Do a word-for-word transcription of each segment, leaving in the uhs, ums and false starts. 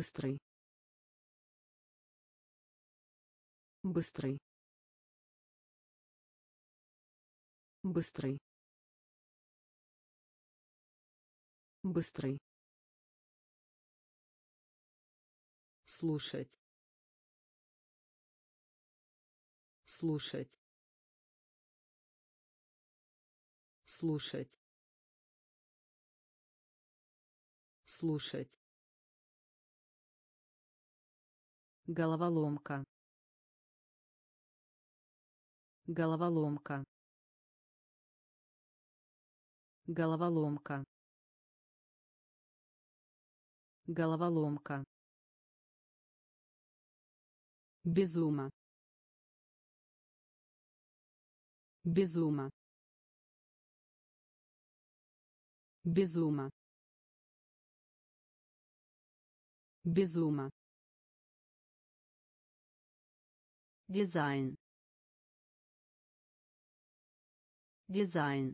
Быстрый. Быстрый. Быстрый. Быстрый. Слушать. Слушать. Слушать. Слушать. Головоломка. Головоломка. Головоломка. Головоломка. Безума. Безума. Безума. Безума. Дизайн. Дизайн.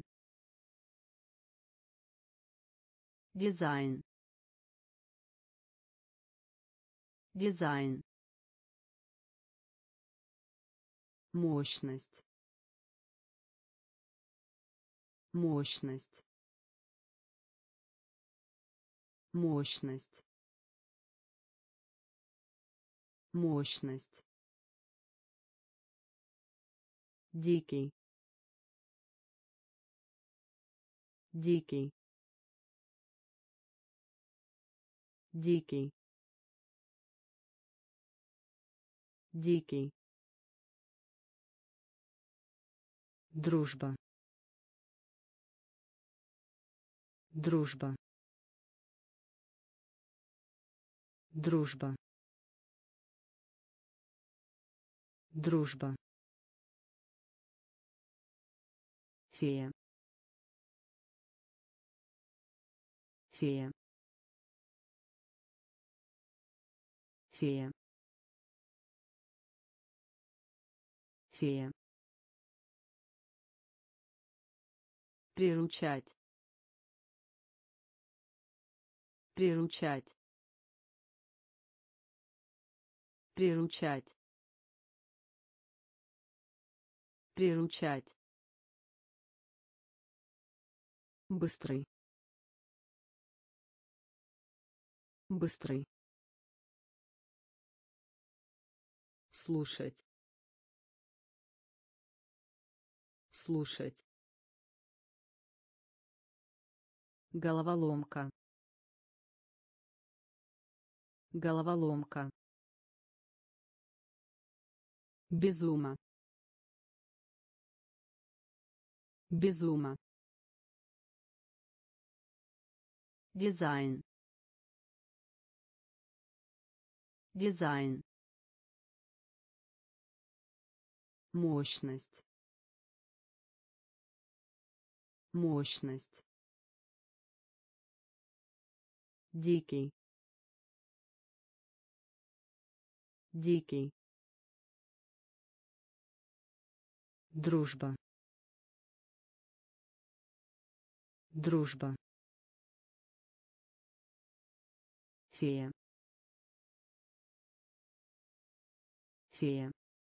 Дизайн. Дизайн. Мощность. Мощность. Мощность. Мощность. Дикий. Дикий. Дикий. Дикий. Дружба. Дружба. Дружба. Дружба. Фея. Фея. Фея. Фея. Приручать. Приручать. Приручать. Приручать. Быстрый. Быстрый. Слушать. Слушать. Головоломка. Головоломка. Безума. Безума. Дизайн. Дизайн. Мощность. Мощность. Дикий. Дикий. Дружба. Дружба. Фея. Фея.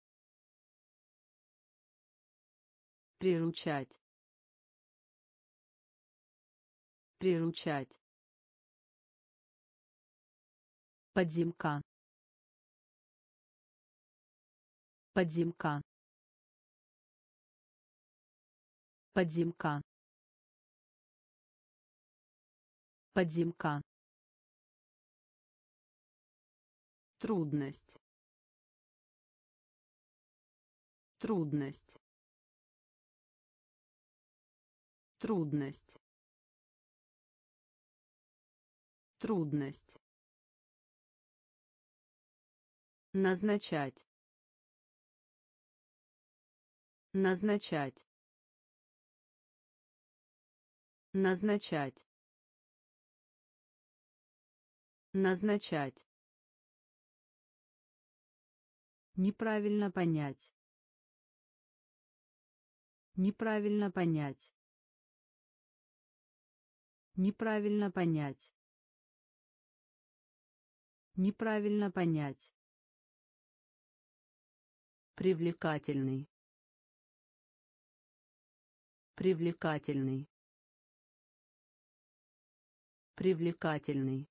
Приручать. Приручать. Подземка. Подземка. Подземка. Подземка. Трудность. Трудность. Трудность. Трудность. Назначать. Назначать. Назначать. Назначать. Неправильно понять. Неправильно понять. Неправильно понять. Неправильно понять. Привлекательный. Привлекательный. Привлекательный.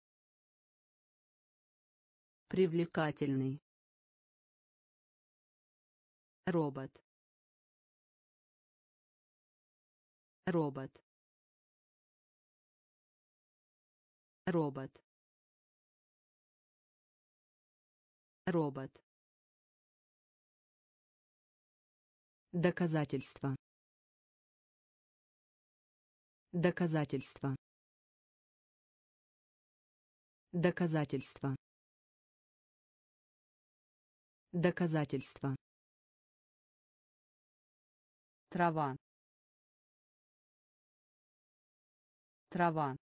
Привлекательный. Робот. Робот. Робот. Робот. Доказательство. Доказательство. Доказательство. Доказательство. Трава. Трава.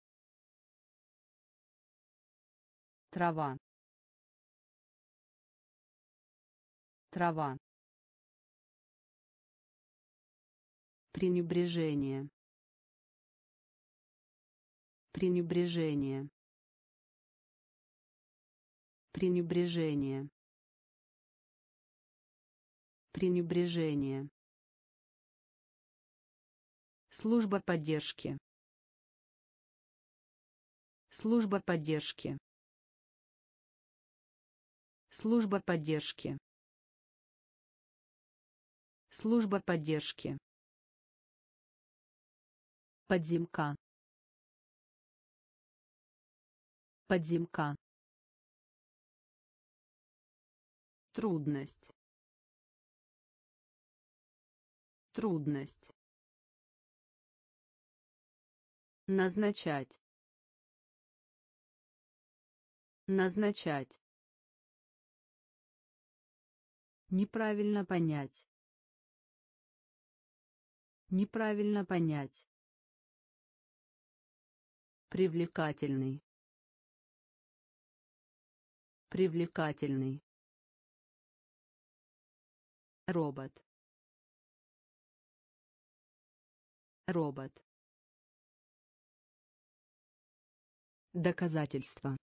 Трава. Трава. Пренебрежение. Пренебрежение. Пренебрежение. Пренебрежение. Служба поддержки. Служба поддержки. Служба поддержки. Служба поддержки. Подземка. Подземка. Трудность. Трудность. Назначать. Назначать. Неправильно понять. Неправильно понять. Привлекательный. Привлекательный. Робот. Робот. Доказательство.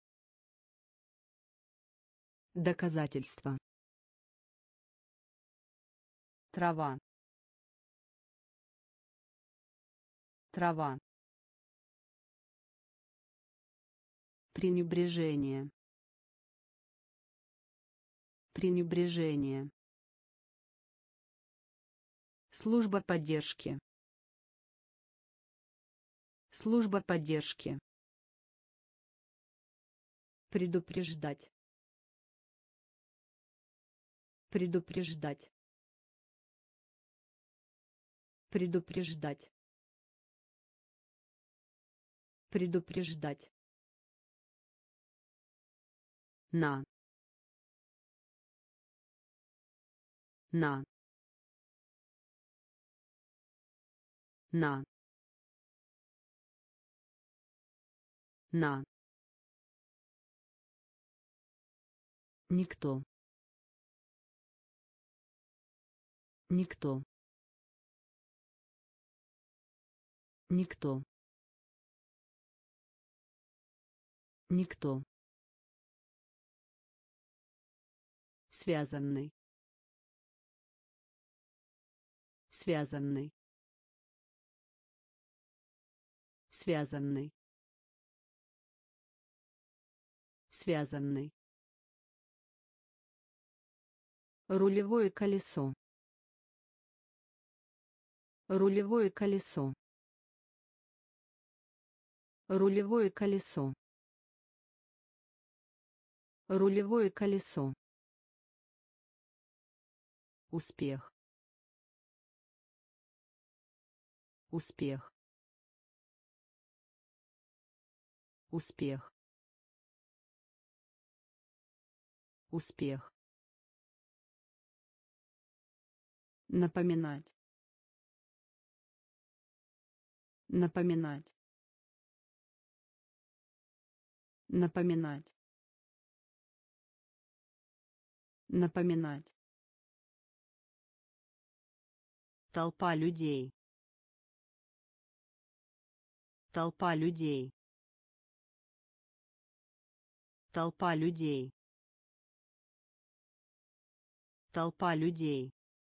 Доказательство. Трава. Трава. Пренебрежение. Пренебрежение. Служба поддержки. Служба поддержки. Предупреждать. Предупреждать. Предупреждать. Предупреждать. На. На. На. На. Никто. Никто. Никто. Никто. Связанный. Связанный. Связанный. Связанный. Рулевое колесо. Рулевое колесо. Рулевое колесо. Рулевое колесо. Успех. Успех. Успех. Успех. Напоминать. Напоминать. Напоминать. Напоминать. Толпа людей. Толпа людей. Толпа людей. Толпа людей.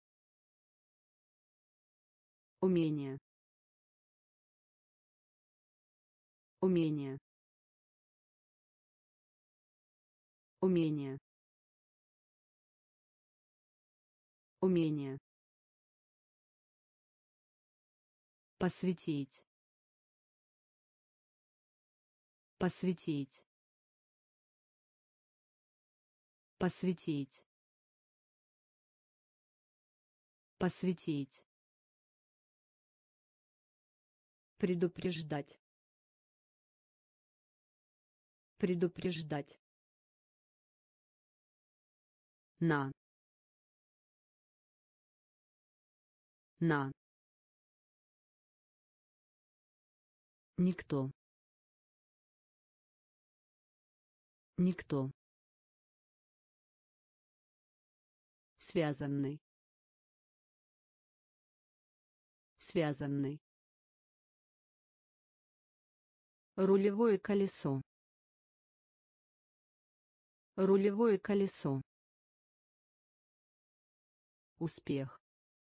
Умение. Умение. Умение. Умение. Посвятить. Посвятить. Посвятить. Посвятить. Предупреждать. Предупреждать. На. На. Никто. Никто. Связанный. Связанный. Рулевое колесо. Рулевое колесо. Успех.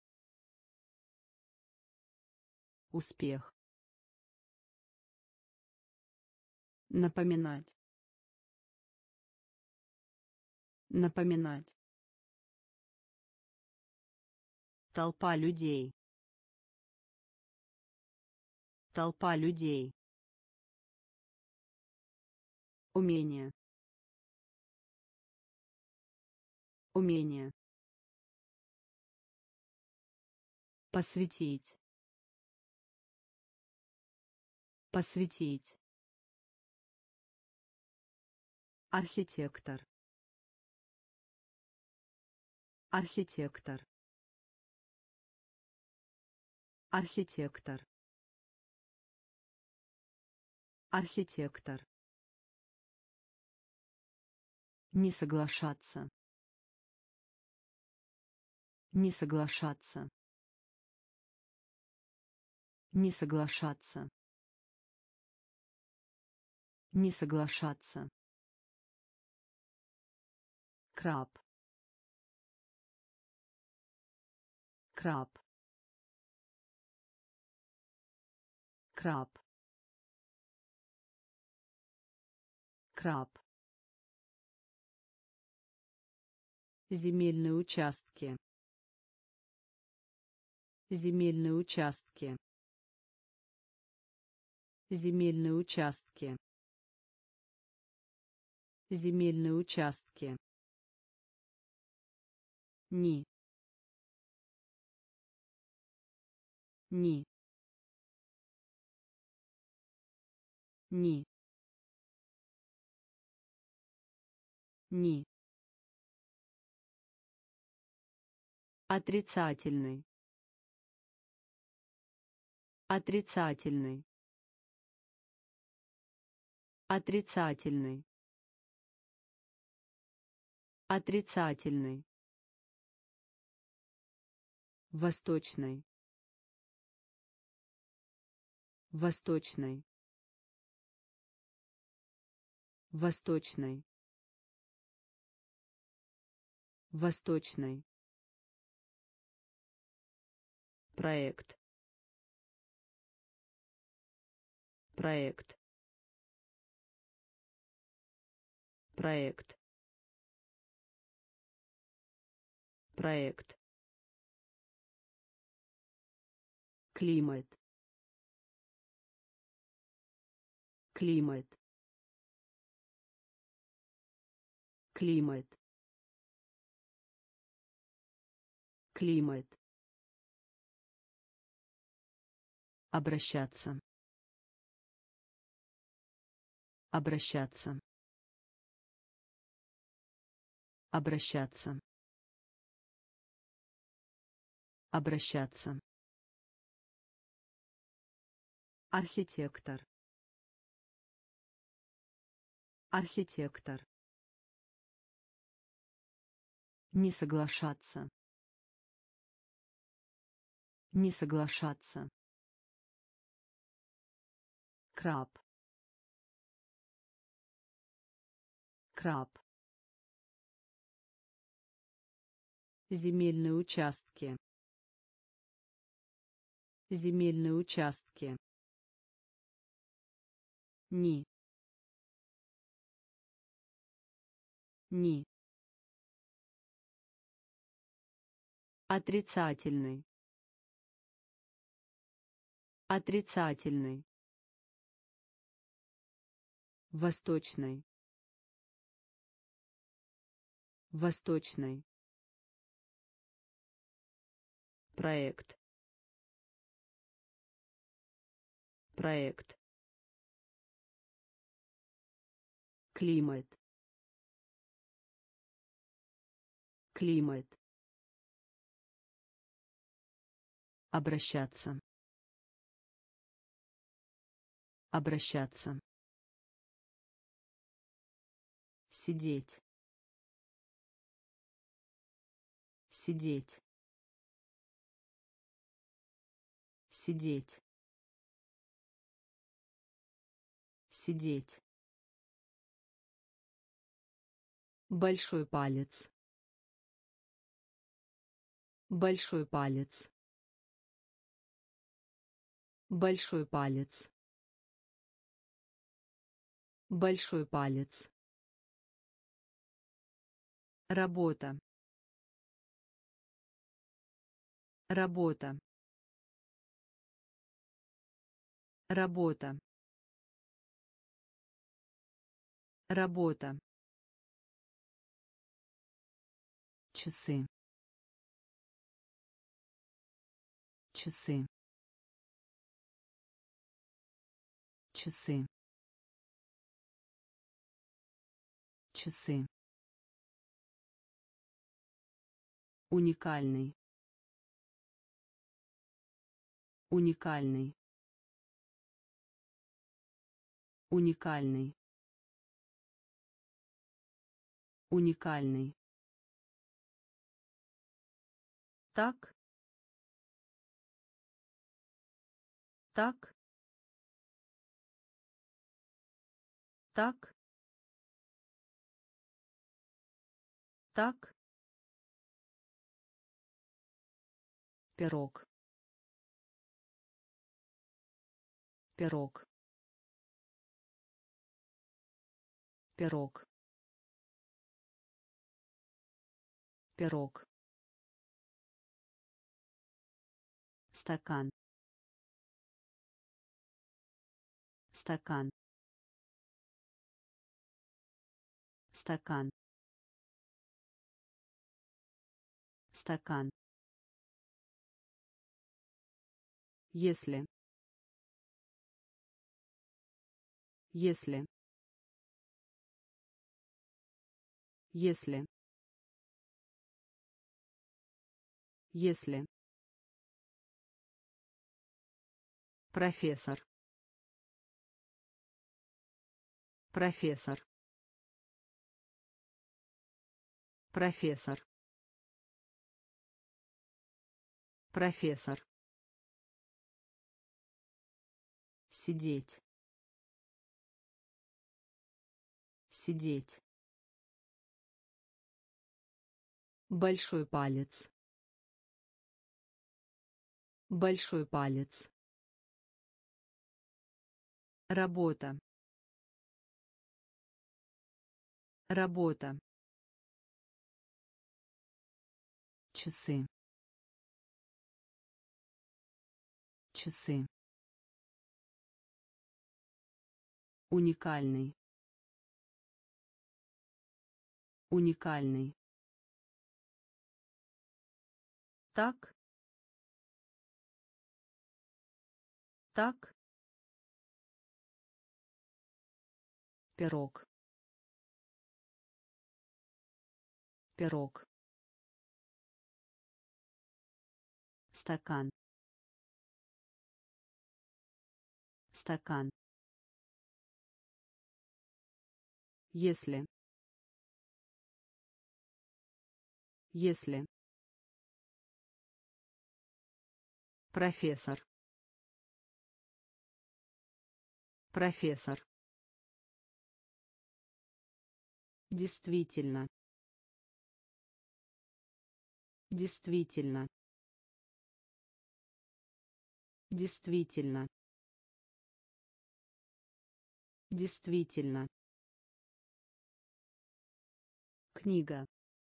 Успех. Напоминать. Напоминать. Толпа людей. Толпа людей. Умение. Умение. Посвятить. Посвятить. Архитектор. Архитектор. Архитектор. Архитектор. Не соглашаться. Не соглашаться. Не соглашаться. Не соглашаться. Краб. Краб. Краб. Краб. Земельные участки. Земельные участки. Земельные участки. Земельные участки. Ни. Ни. Ни. Ни. Отрицательный. Отрицательный. Отрицательный. Отрицательный. Восточный. Восточный. Восточный. Восточный. Проект. Проект. Проект. Проект. Климат. Климат. Климат. Климат. Обращаться. Обращаться. Обращаться. Обращаться. Архитектор. Архитектор. Не соглашаться. Не соглашаться. Краб. Краб. Земельные участки. Земельные участки. Ни. Ни. Отрицательный. Отрицательный. Восточный. Восточный. Проект. Проект. Климат. Климат. Обращаться. Обращаться. Сидеть. Сидеть. Сидеть. Сидеть. Большой палец. Большой палец. Большой палец. Большой палец. Работа. Работа. Работа. Работа. Часы. Часы. Часы. Часы. Уникальный. Уникальный. Уникальный. Уникальный. Так. Так. Так. Так. Пирог. Пирог. Пирог. Пирог. Стакан. Стакан. Стакан. Стакан. Если. Если. Если. Если. Профессор. Профессор. Профессор. Профессор. Сидеть. Сидеть. Большой палец. Большой палец. Работа. Работа. Часы. Часы. Уникальный. Уникальный. Так. Так. Пирог. Пирог. Стакан. Стакан. Если. Если. Профессор. Профессор. Действительно. Действительно. Действительно. Действительно. Книга.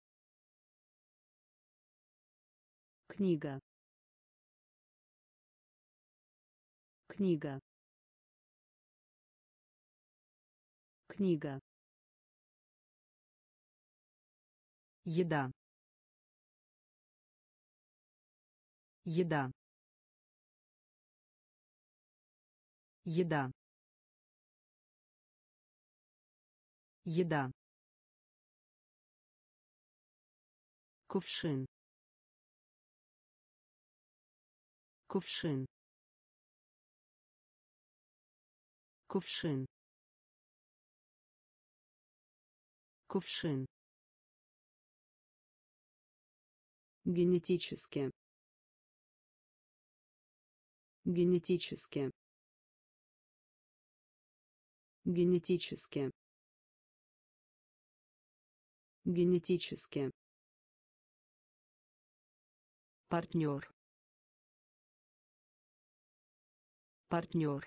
Книга. Книга. Книга. Еда. Еда. Еда. Еда. Кувшин. Кувшин. Кувшин. Кувшин. Генетически. Генетически. Генетически. Генетически. Партнер. Партнер.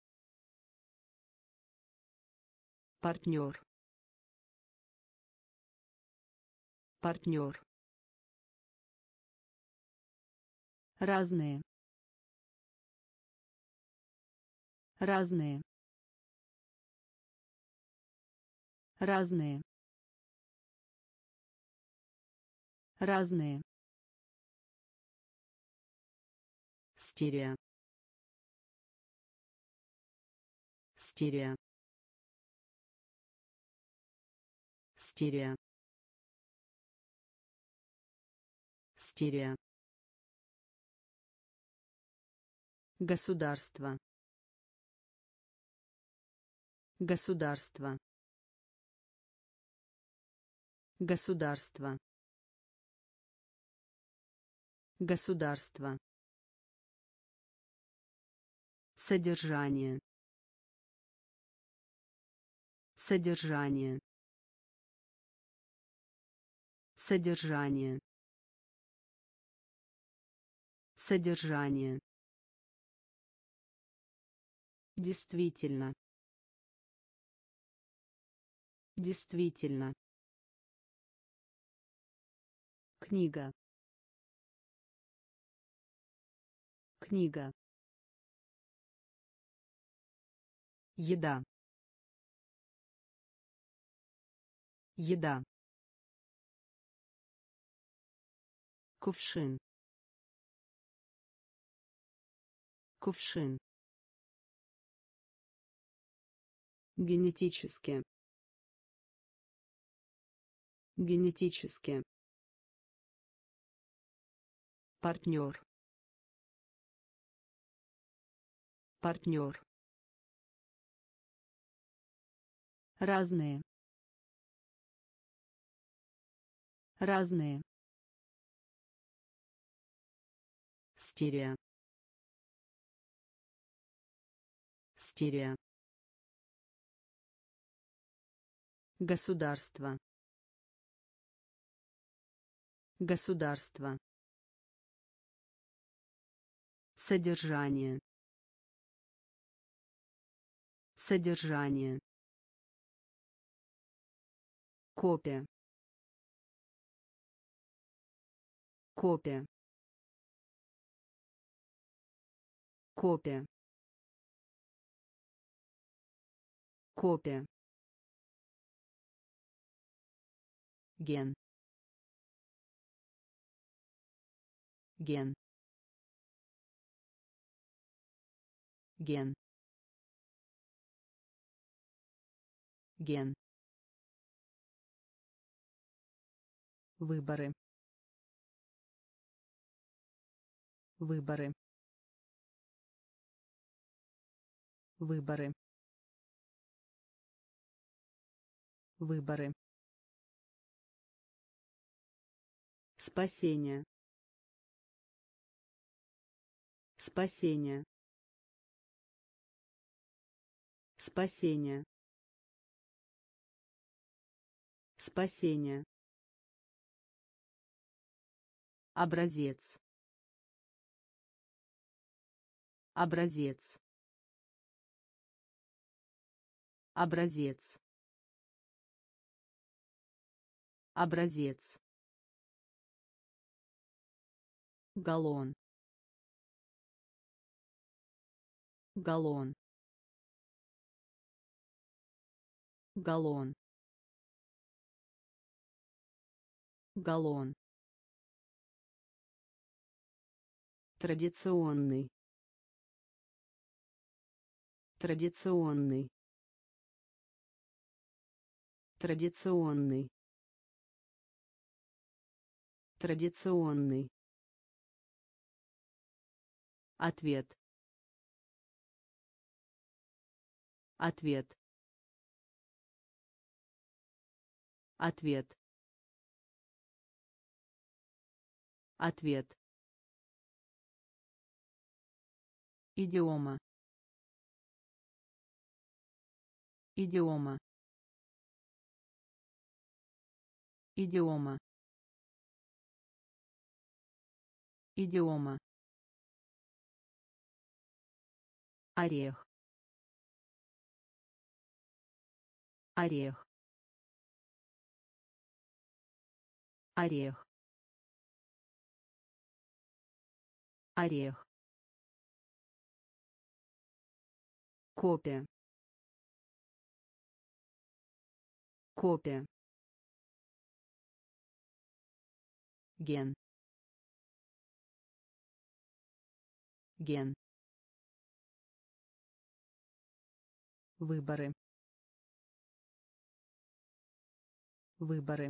Партнер. Партнер. Разные. Разные. Разные. Разные. Стерео. Стерео. Стерео. Стерео. Государство. Государство. Государство. Государство. Содержание. Содержание. Содержание. Содержание. Действительно. Действительно. Книга. Книга. Еда. Еда. Кувшин. Кувшин. Генетически. Генетически. Партнер. Партнер. Разные. Разные. Стерео. Стерео. Государство. Государство. Содержание. Содержание. Копия. Копия. Копия. Копия. Ген. Ген. Ген. Ген. Выборы. Выборы. Выборы. Выборы. Спасение. Спасение. Спасение. Спасение. Образец. Образец. Образец. Образец. Галлон. Галлон. Галлон. Галлон. Традиционный. Традиционный. Традиционный. Традиционный. Ответ. Ответ. Ответ. Ответ. Идиома. Идиома. Идиома. Идиома. Орех. Орех. Орех. Орех. Копия. Копия. Ген. Ген. Выборы. Выборы.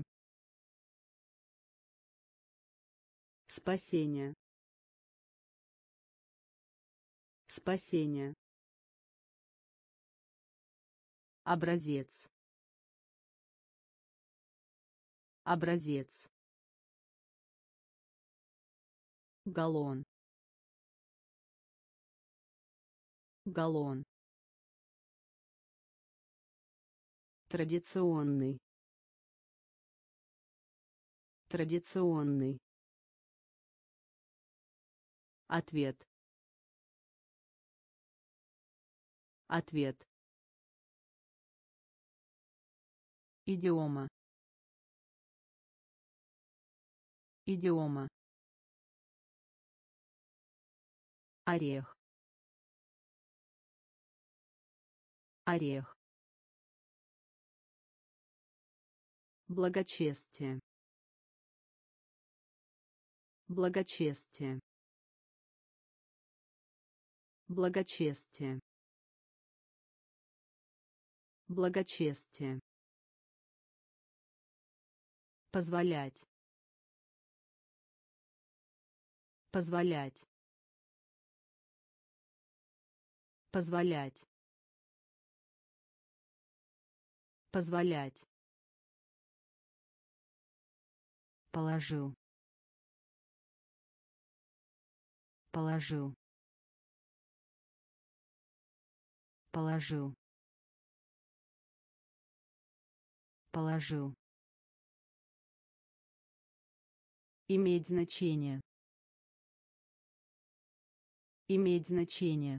Спасение. Спасение. Образец. Образец. Галлон. Галлон. Традиционный. Традиционный. Ответ. Ответ. Идиома. Идиома. Орех. Орех. Благочестие. Благочестие. Благочестие. Благочестие. Позволять. Позволять. Позволять. Позволять. Положил. Положил. Положил. Положил. Иметь значение. Иметь значение.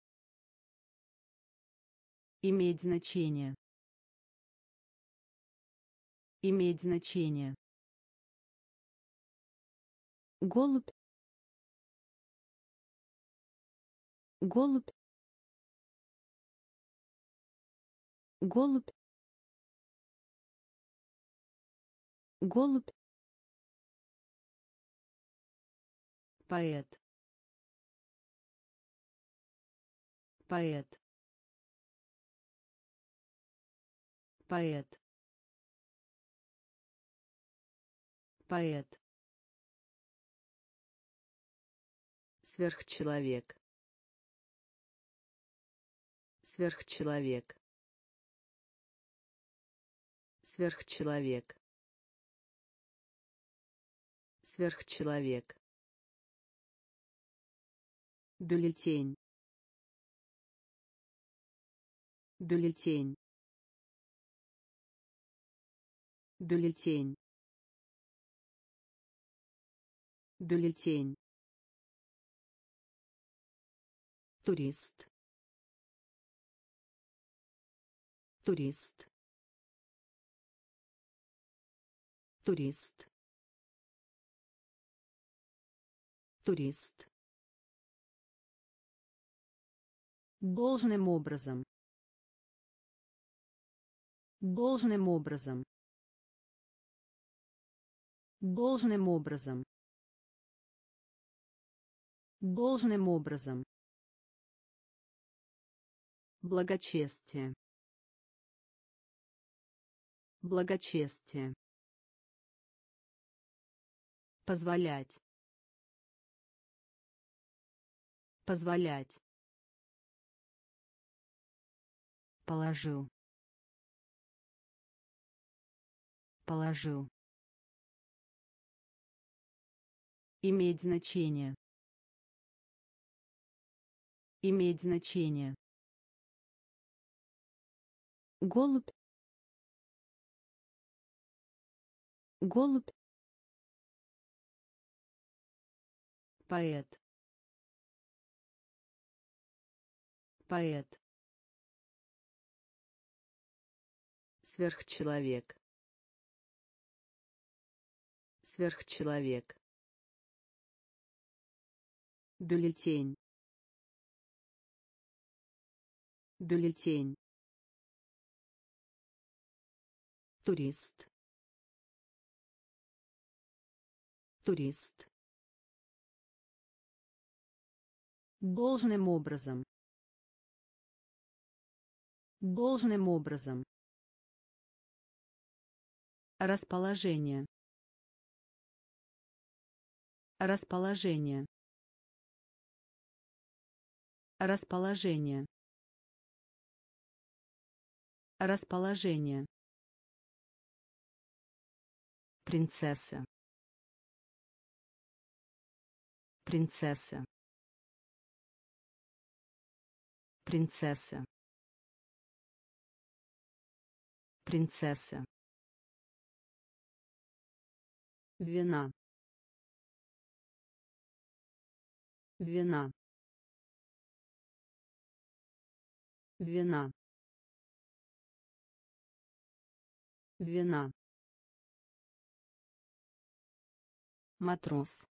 Иметь значение. Иметь значение. Голубь. Голубь. Голубь. Голубь. Поэт. Поэт. Поэт. Поэт. Сверхчеловек. Сверхчеловек. Сверхчеловек. Сверхчеловек. Бюллетень. Бюллетень. Бюллетень. Бюллетень. Турист. Турист. Турист. Турист. Должным образом. Должным образом. Должным образом. Должным образом. Благочестие. Благочестие. Позволять. Позволять. Положил. Положил. Иметь значение. Иметь значение. Голубь. Голубь. Поэт. Поэт. Сверхчеловек. Сверхчеловек. Бюллетень. Бюллетень. Турист. Турист. Должным образом. Должным образом. Расположение. Расположение. Расположение. Расположение. Принцесса. Принцесса. Принцесса. Принцесса. Вина. Вина. Вина. Вина. Матрос.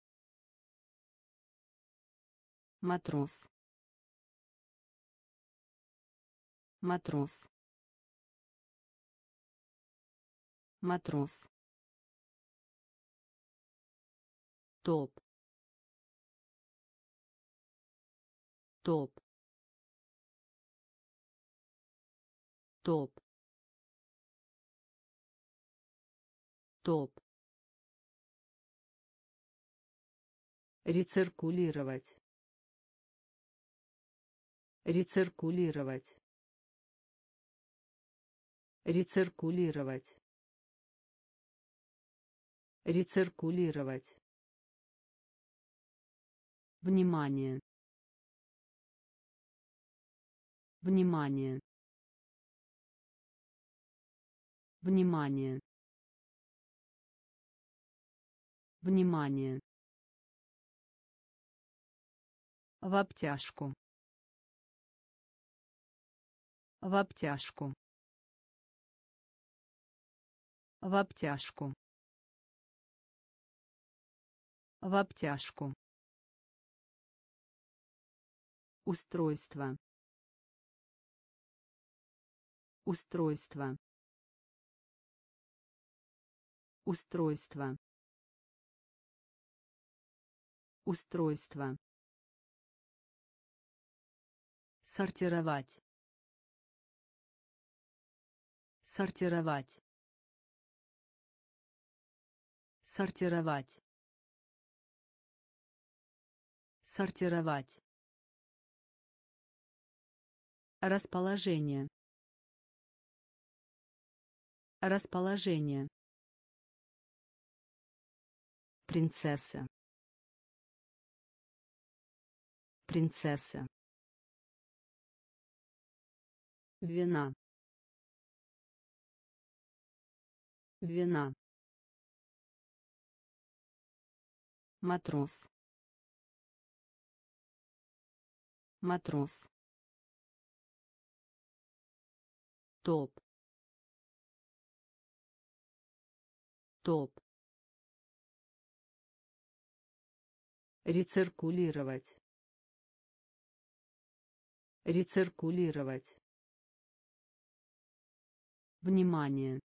Матрос. Матрос. Матрос. Топ. Топ. Топ. Топ. Рециркулировать. Рециркулировать. Рециркулировать. Рециркулировать. Внимание. Внимание. Внимание. Внимание. В обтяжку. В обтяжку. В обтяжку. В обтяжку. Устройство. Устройство. Устройство. Устройство. Сортировать. Сортировать. Сортировать. Сортировать. Расположение. Расположение. Принцесса. Принцесса. Вина. Вина. Матрос. Матрос. Топ. Топ. Рециркулировать. Рециркулировать. Внимание.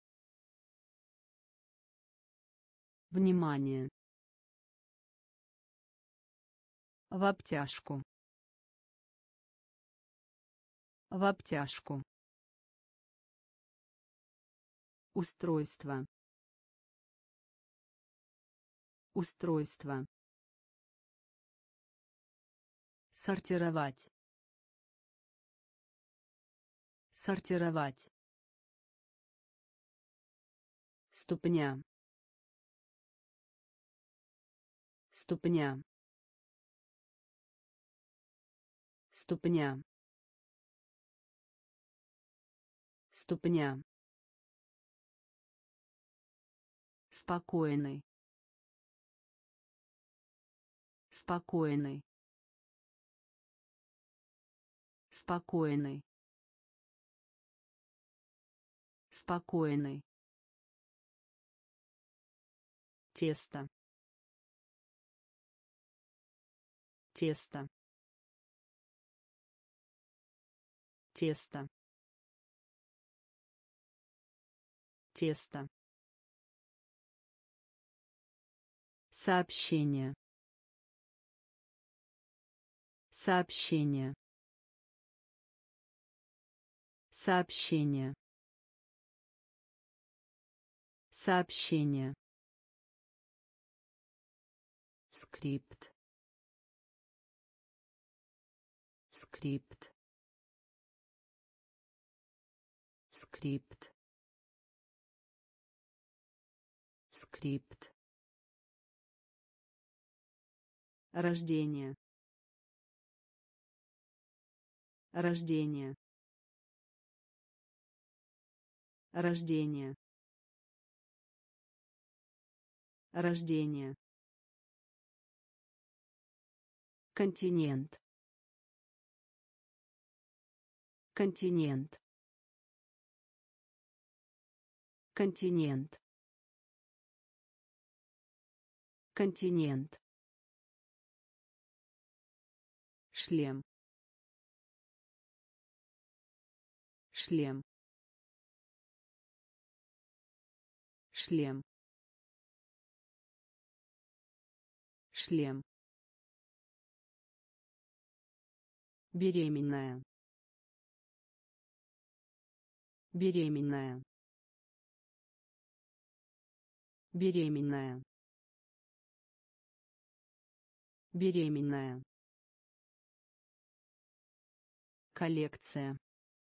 Внимание. В обтяжку. В обтяжку. Устройство. Устройство. Сортировать. Сортировать. Ступня. Ступня. Ступня. Ступня. Спокойный. Спокойный. Спокойный. Спокойный. Тесто. Тесто. Тесто. Тесто. Сообщение. Сообщение. Сообщение. Сообщение. Скрипт. Скрипт. Скрипт. Скрипт. Рождение. Рождение. Рождение. Рождение. Континент. Континент. Континент. Континент. Шлем. Шлем. Шлем. Шлем. Беременная. Беременная. Беременная. Беременная. Коллекция.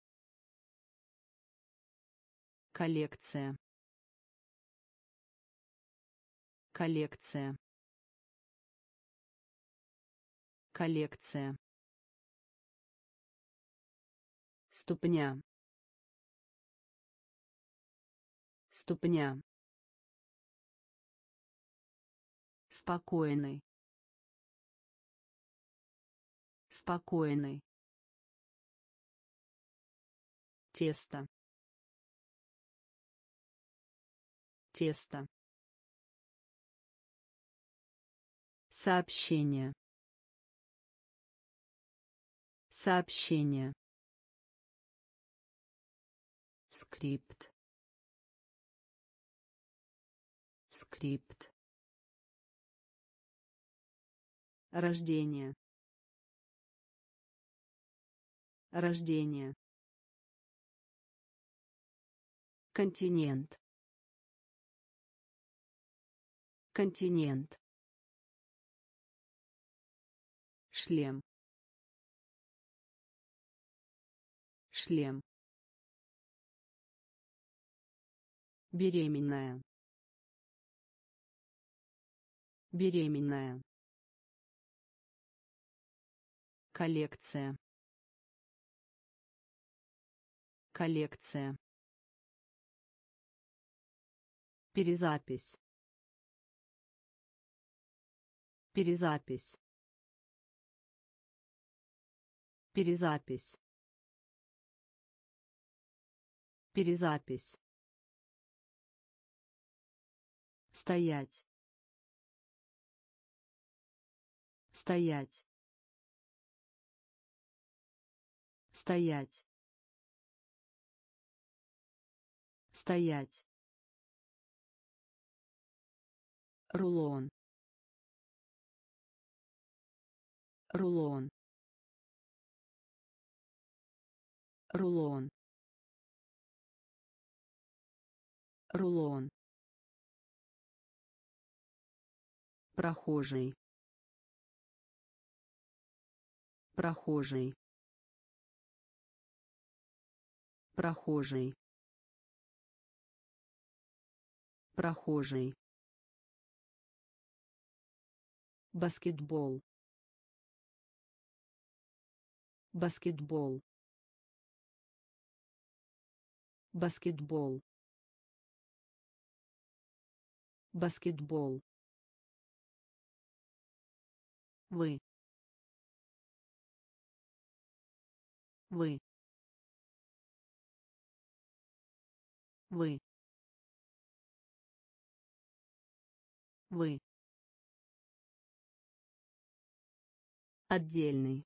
Коллекция. Коллекция. Коллекция. Ступня. Ступня. Спокойный. Спокойный. Тесто. Тесто. Сообщение. Сообщение. Скрипт. Скрипт. Рождение. Рождение. Континент. Континент. Шлем. Шлем. Беременная. Беременная. Коллекция. Коллекция. Перезапись. Перезапись. Перезапись. Перезапись. Стоять. Стоять. Стоять. Стоять. Рулон. Рулон. Рулон. Рулон. Прохожий. Прохожий. Прохожий. Прохожий. Баскетбол. Баскетбол. Баскетбол. Баскетбол. Вы. Вы. Вы. Вы. Отдельный.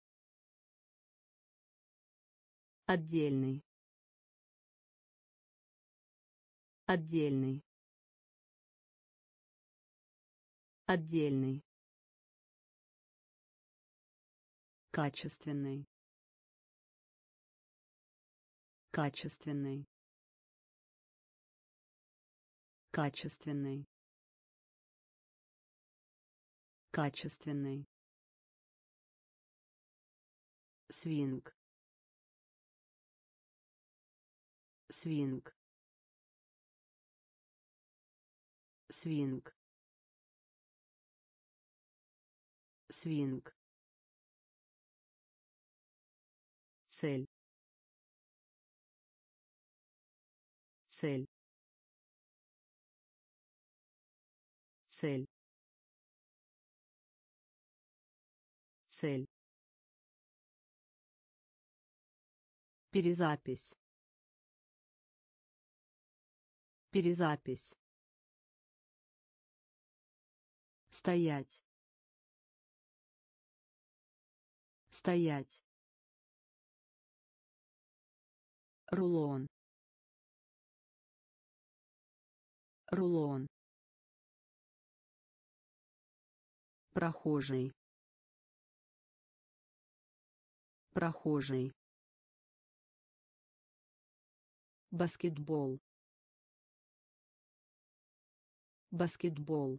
Отдельный. Отдельный. Отдельный. Качественный. Качественный. Качественный. Качественный. Свинг. Свинг. Свинг. Свинг. Цель. Цель. Цель. Цель. Перезапись. Перезапись. Стоять. Стоять. Рулон. Рулон. Прохожий. Прохожий. Баскетбол. Баскетбол.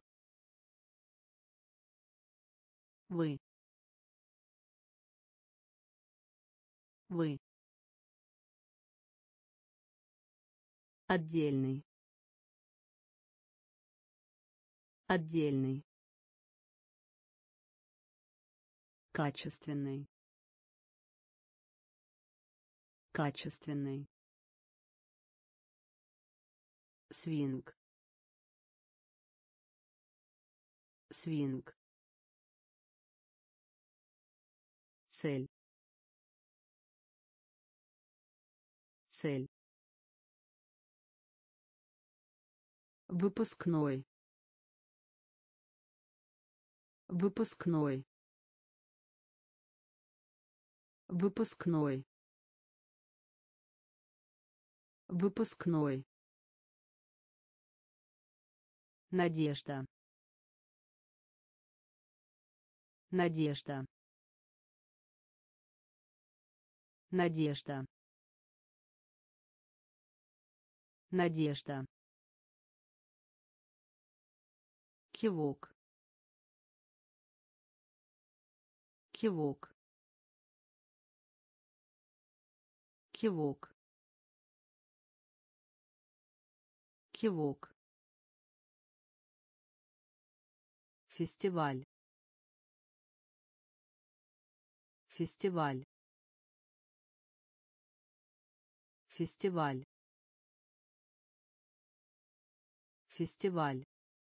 Вы. Вы. Отдельный. Отдельный. Качественный. Качественный. Свинг. Свинг. Цель. Цель. Выпускной. Выпускной. Выпускной. Выпускной. Надежда. Надежда. Надежда. Надежда. Кивок. Кивок. Кивок. Кивок. Фестиваль. Фестиваль. Фестиваль. Фестиваль.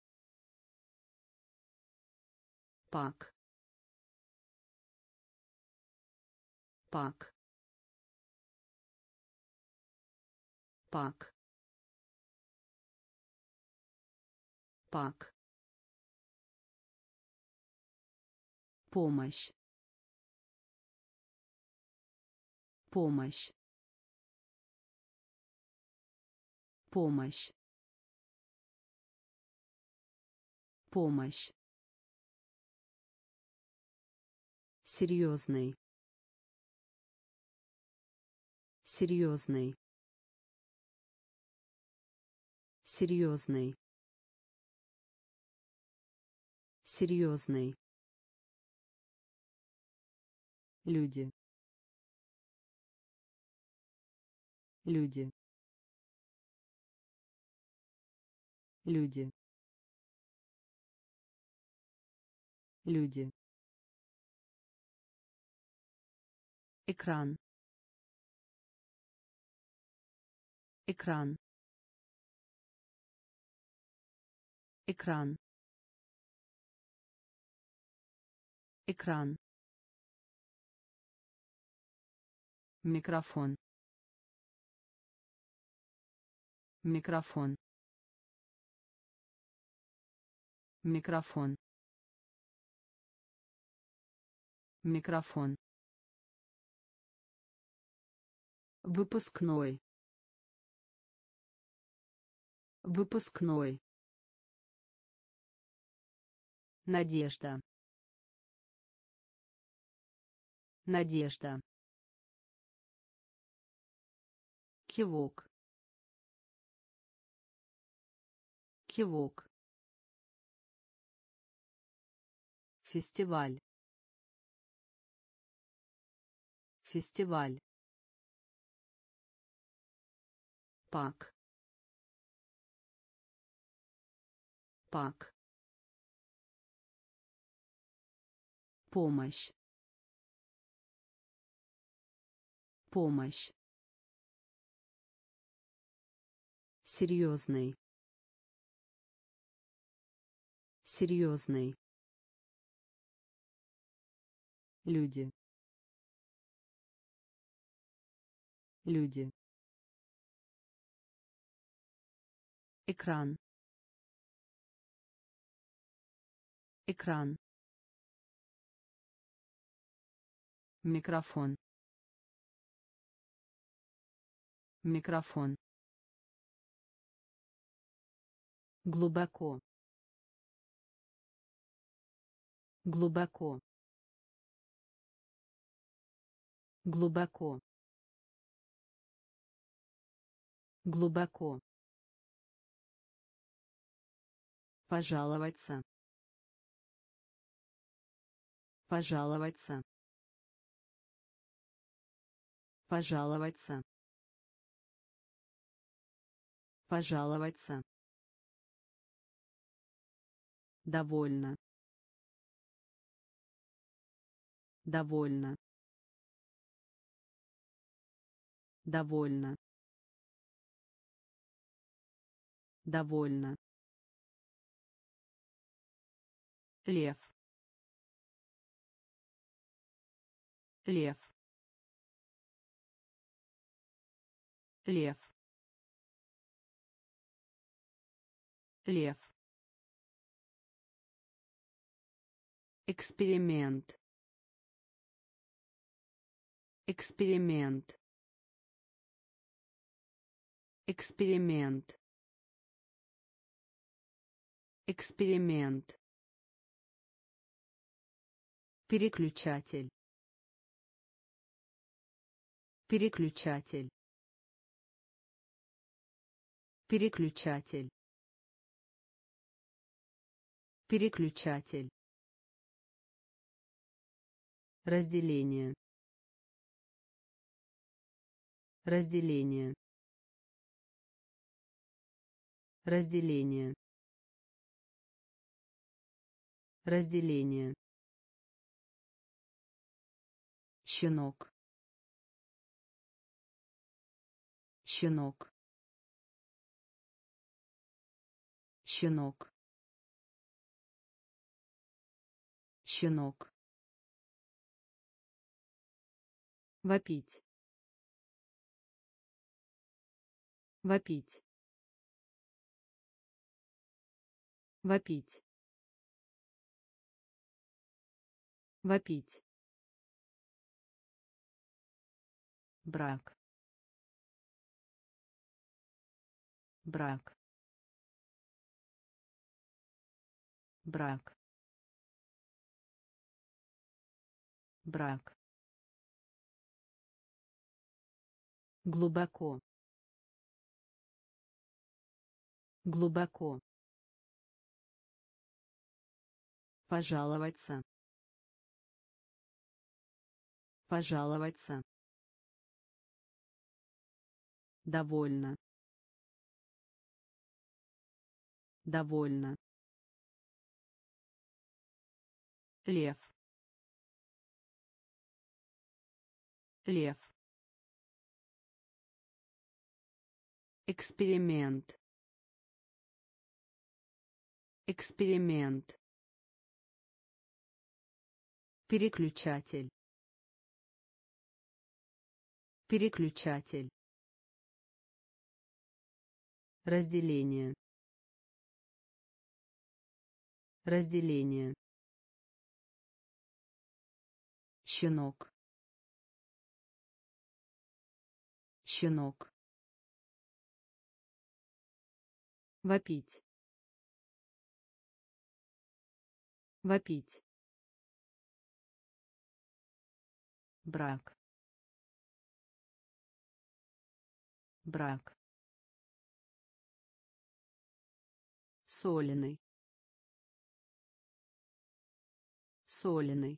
Пак. Пак. Пак. Пак. Помощь. Помощь. Помощь. Помощь. Серьезный. Серьезный. Серьезный. Серьезный. Люди. Люди. Люди. Люди. Экран. Экран. Экран. Экран. Микрофон. Микрофон. Микрофон. Микрофон. Выпускной. Выпускной. Надежда. Надежда. Кивок. Кивок. Фестиваль. Фестиваль. Пак. Пак. Помощь. Помощь. Серьезный. Серьезный. Люди. Люди. Экран. Экран. Микрофон. Микрофон. Глубоко. Глубоко. Глубоко. Глубоко. Пожаловаться. Пожаловаться. Пожаловаться. Пожаловаться. Довольно. Довольно. Довольно. Довольно. Лев. Лев. Лев. Лев. Эксперимент. Эксперимент. Эксперимент. Эксперимент. Переключатель. Переключатель. Переключатель. Переключатель. Разделение. Разделение. Разделение. Разделение. Щенок. Щенок. щенок, щенок, вопить, вопить, вопить, вопить, брак, брак, брак, брак, глубоко, глубоко, пожаловаться, пожаловаться, довольно, довольно, лев, лев, эксперимент, эксперимент, переключатель, переключатель, разделение, разделение, щенок, щенок, вопить, вопить, брак, брак, соленый, соленый,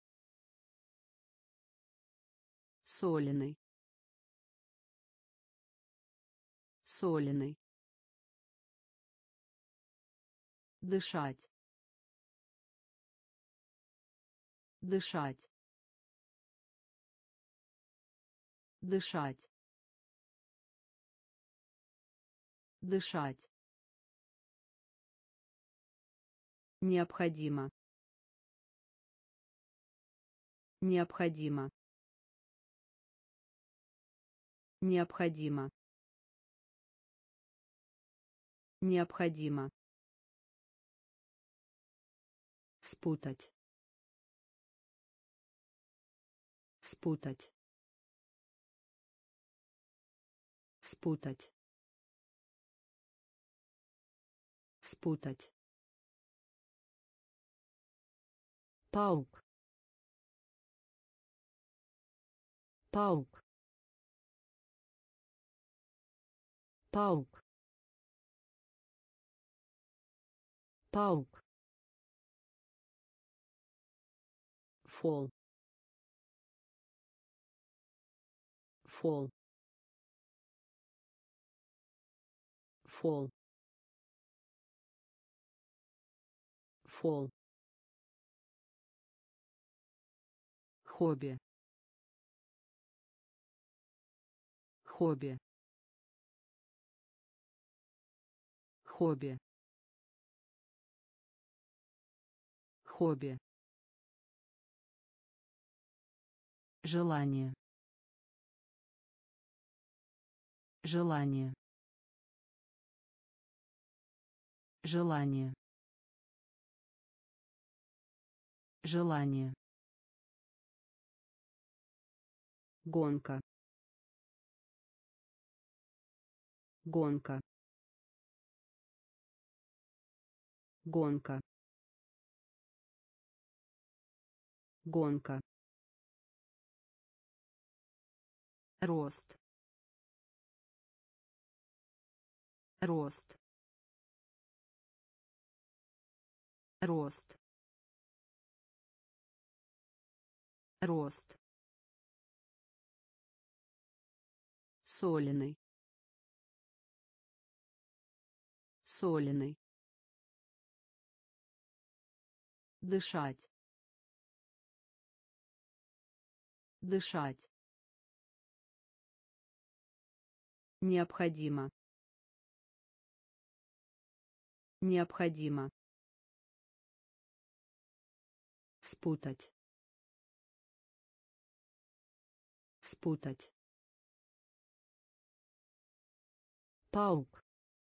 соленый, соленый, дышать, дышать, дышать, дышать, необходимо, необходимо, необходимо, необходимо, спутать, спутать, спутать, спутать, паук, паук, паук, паук, фол, фол, фол, фол, хобби, хобби, хобби, хобби, желание, желание, желание, желание, гонка, гонка, гонка, гонка, рост, рост, рост, рост, соленый, соленый, дышать, дышать, необходимо, Необходимо. Спутать. Спутать. Паук.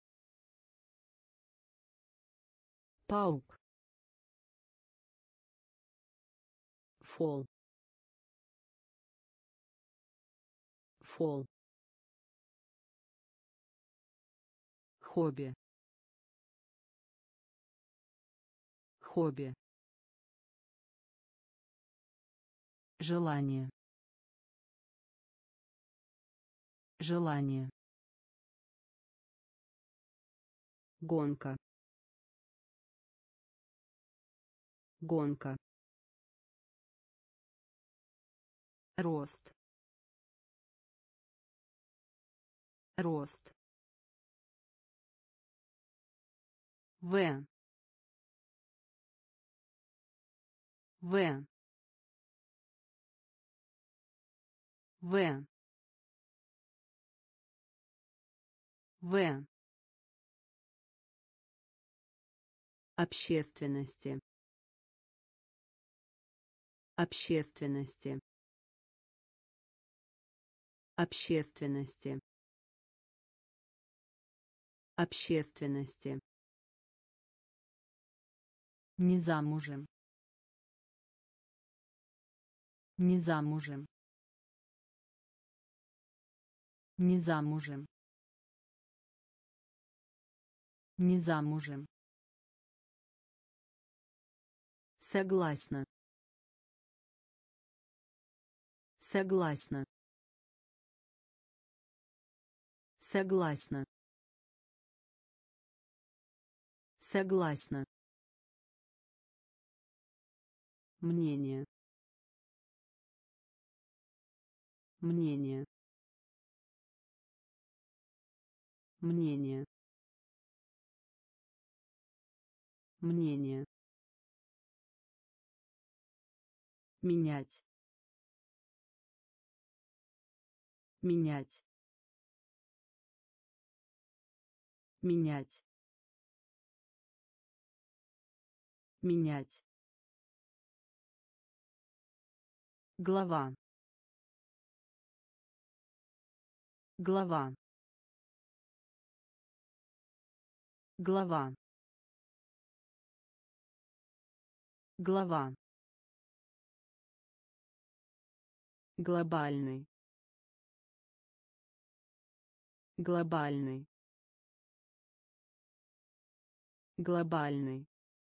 Паук. Фол. Фол. Хобби. Хобби. Желание. Желание. Гонка. Гонка. Рост. Рост. В. В. В. В. Общественности. Общественности. Общественности. Общественности. Не замужем. Не замужем. Не замужем. Не замужем. Согласна. Согласна. Согласна. Согласна. Мнение. Мнение. Мнение. Мнение. Менять. Менять. Менять. Менять. Глава. Глава. Глава. Глава. Глобальный. Глобальный. Глобальный.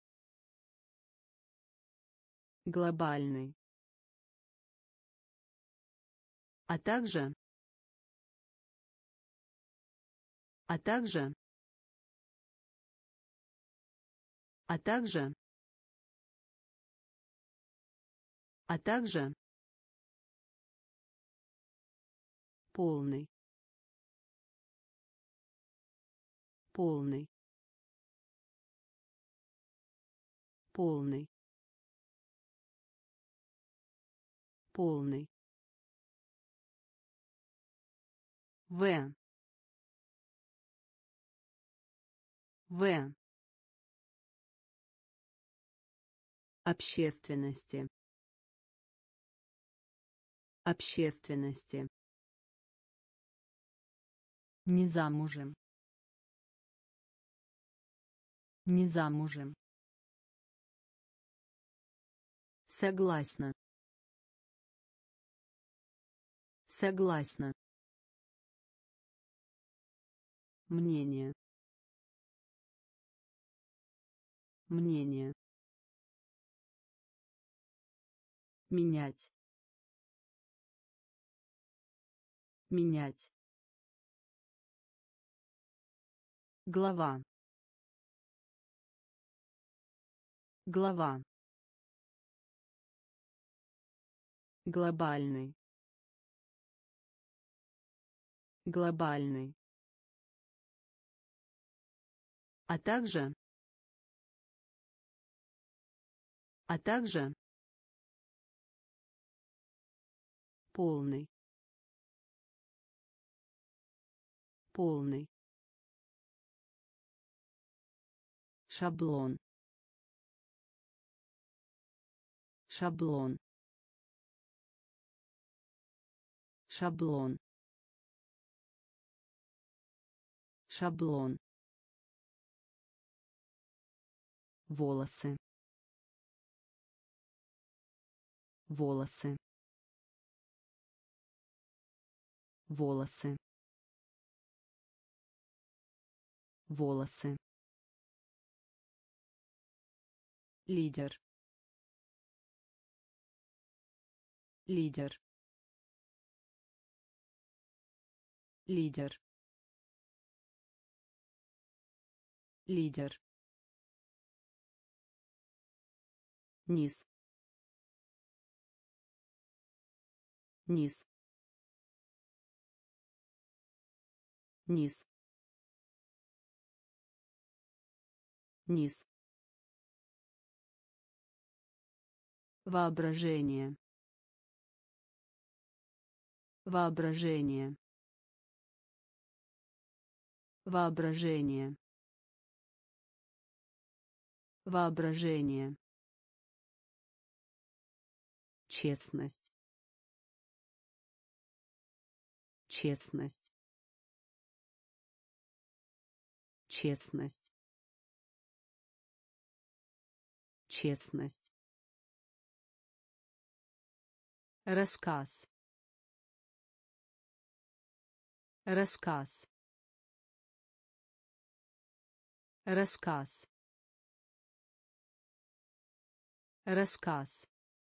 Глобальный. А также. А также. А также. А также. Полный. Полный. Полный. Полный. В. В. Общественности. Общественности. Не замужем. Не замужем. Согласна. Согласна. Мнение. Мнение. Менять. Менять. Глава. Глава. Глобальный. Глобальный. А также. А также. Полный. Полный. шаблон, шаблон, шаблон, шаблон, волосы, волосы, волосы, волосы, лидер, лидер, лидер, лидер, низ, низ, низ, низ, воображение, воображение, воображение, воображение, честность, честность, честность, честность, рассказ, рассказ, рассказ, рассказ,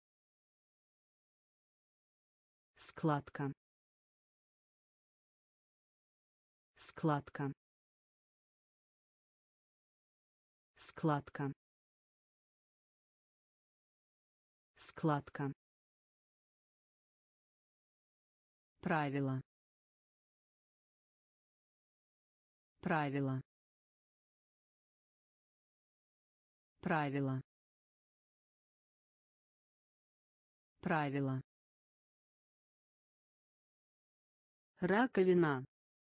складка, складка, складка, складка, правило, правило, правило, правило, раковина,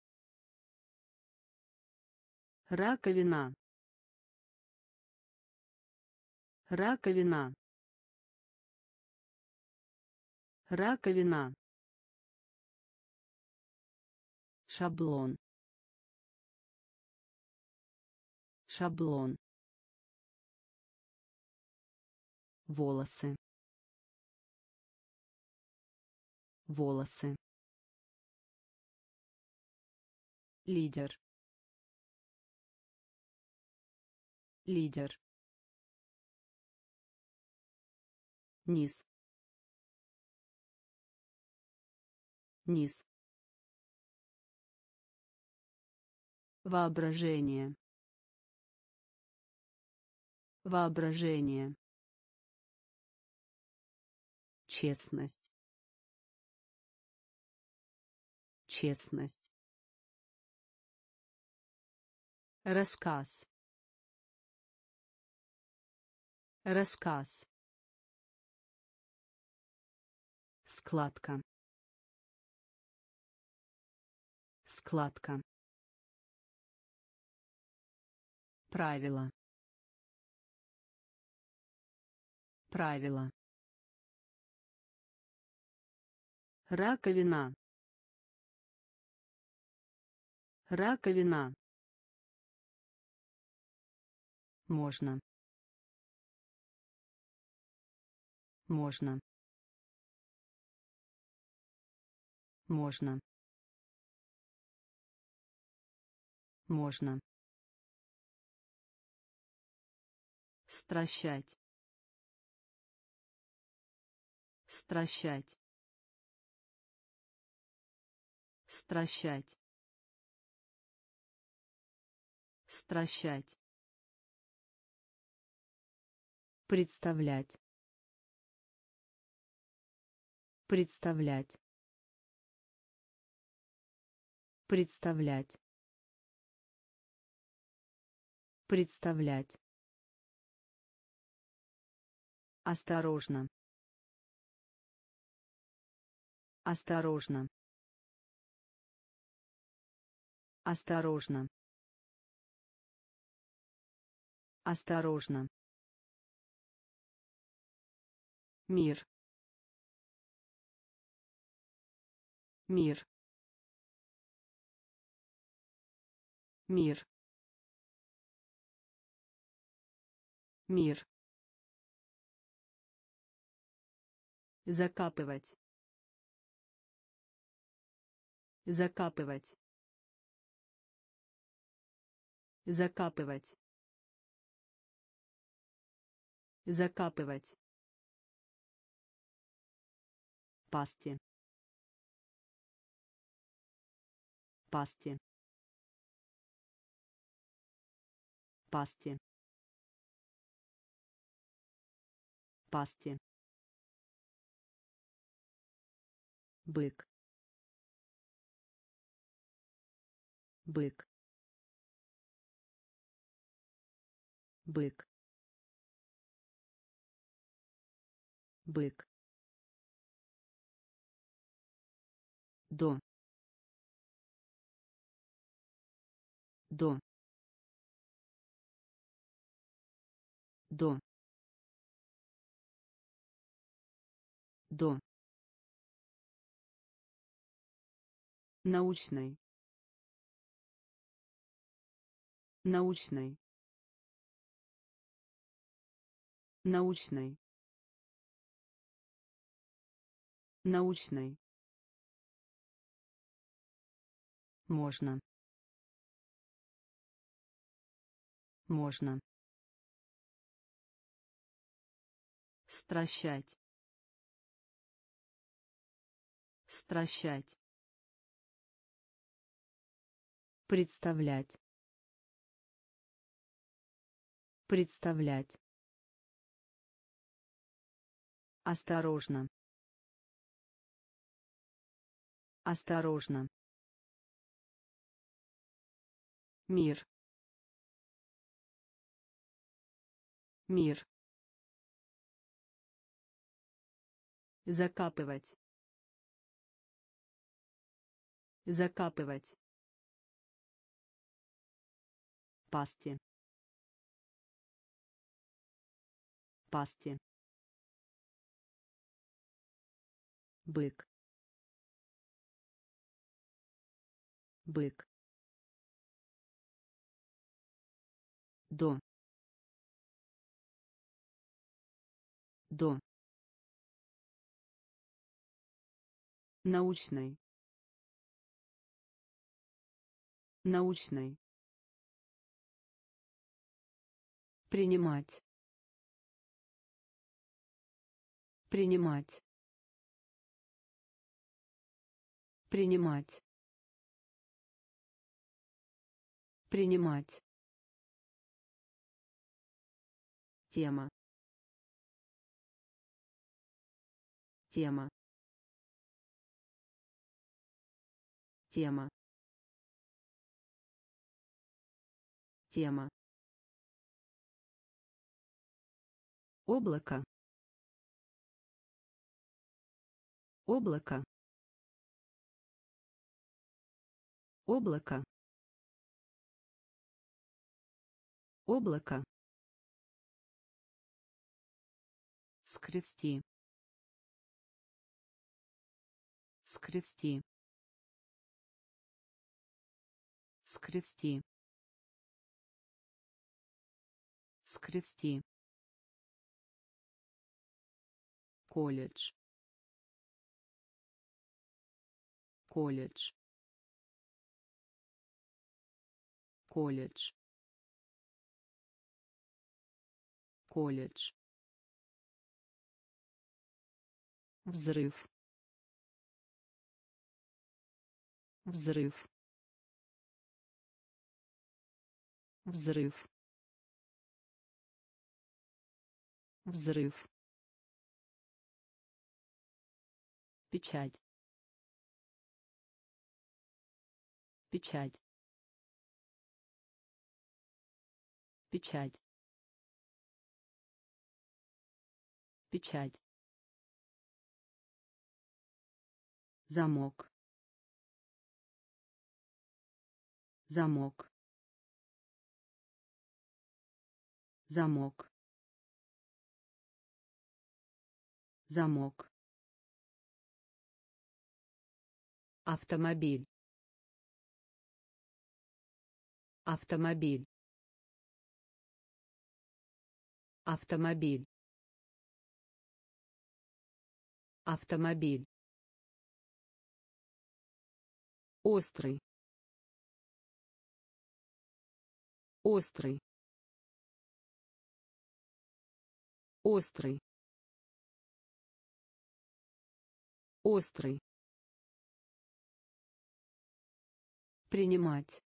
раковина, раковина, раковина, шаблон, шаблон, волосы, волосы, лидер, лидер, низ, низ, воображение, воображение, честность, честность, рассказ, рассказ, складка, складка, правило, правило, раковина, раковина, можно, можно, можно, можно, стращать, стращать, стращать, стращать, представлять, представлять, представлять, представлять, осторожно, осторожно, осторожно, Осторожно. Мир. Мир. Мир. Мир. Закапывать. Закапывать. Закапывать. Закапывать. Пасти. Пасти. Пасти. Пасти. Бык. Бык. Бык. Бык. До. До. До. До. Научный. Научный. Научный. Научный. Можно. Можно. Стращать. Стращать. Представлять. Представлять. Осторожно. Осторожно. Мир. Мир. Закапывать. Закапывать. Пасти. Пасти. Бык. Бык. До. До. Научный. Научный. Принимать. Принимать. Принимать. Принимать. Тема. Тема. Тема. Тема. Облако. Облако. Облако. Облако. Скрести. Скрести. Скрести. Скрести. Колледж. Колледж. Колледж. Колледж. Взрыв. Взрыв. Взрыв. Взрыв. Печать. Печать. Печать. Печать. Замок. Замок. замок, замок, автомобиль, автомобиль, автомобиль, автомобиль, острый, острый, острый, острый, принимать,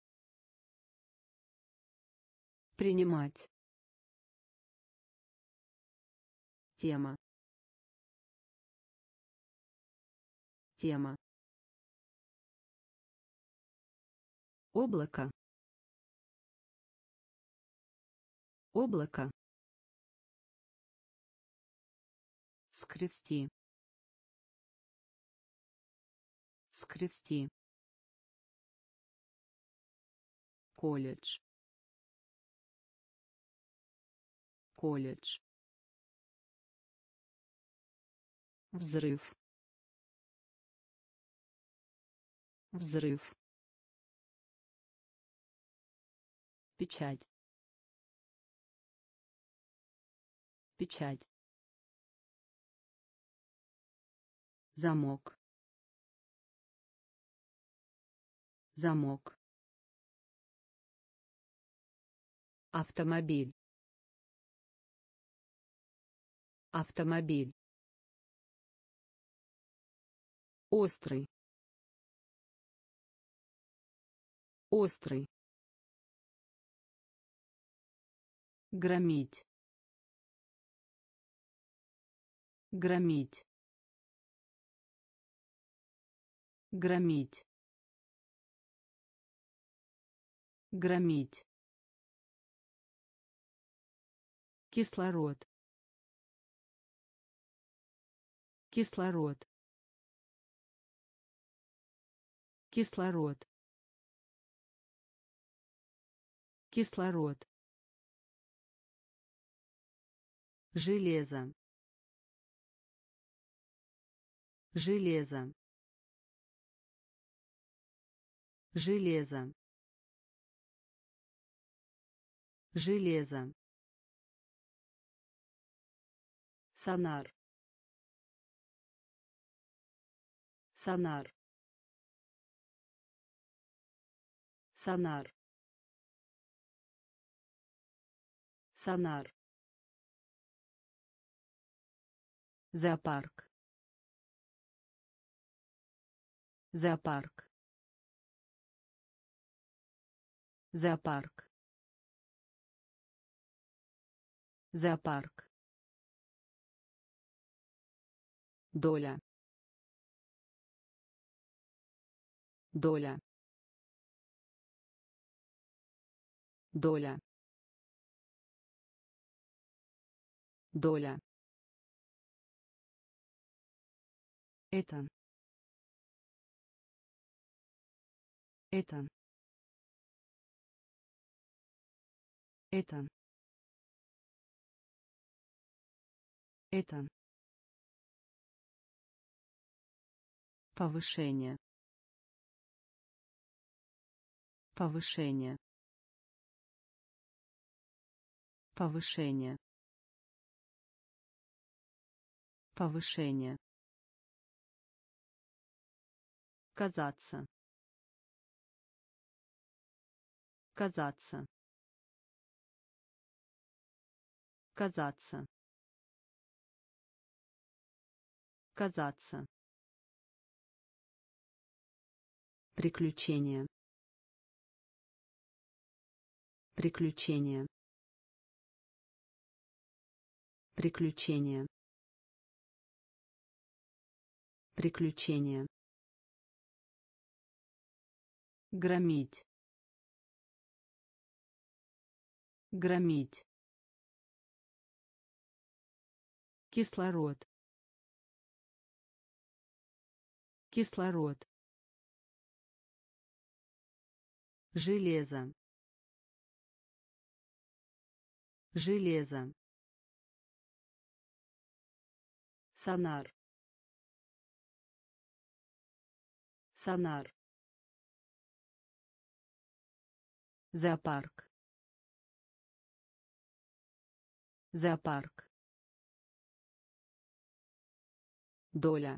принимать, тема, тема, облако, облако, скрести, скрести, колледж, колледж, взрыв, взрыв, печать, печать, замок, замок, автомобиль, автомобиль, острый, острый, громить, громить, громить, громить, кислород, кислород, кислород, кислород, железо, железо, железо, железо, сонар, сонар, сонар, сонар, зоопарк, зоопарк, зоопарк, зоопарк, доля, доля, доля, доля, это, это, это, это, повышение, повышение, повышение, повышение, казаться, казаться, казаться, казаться, приключения, приключения, приключения, приключения, громить, громить, кислород, кислород, железо, железо, сонар, сонар, зоопарк, зоопарк, доля,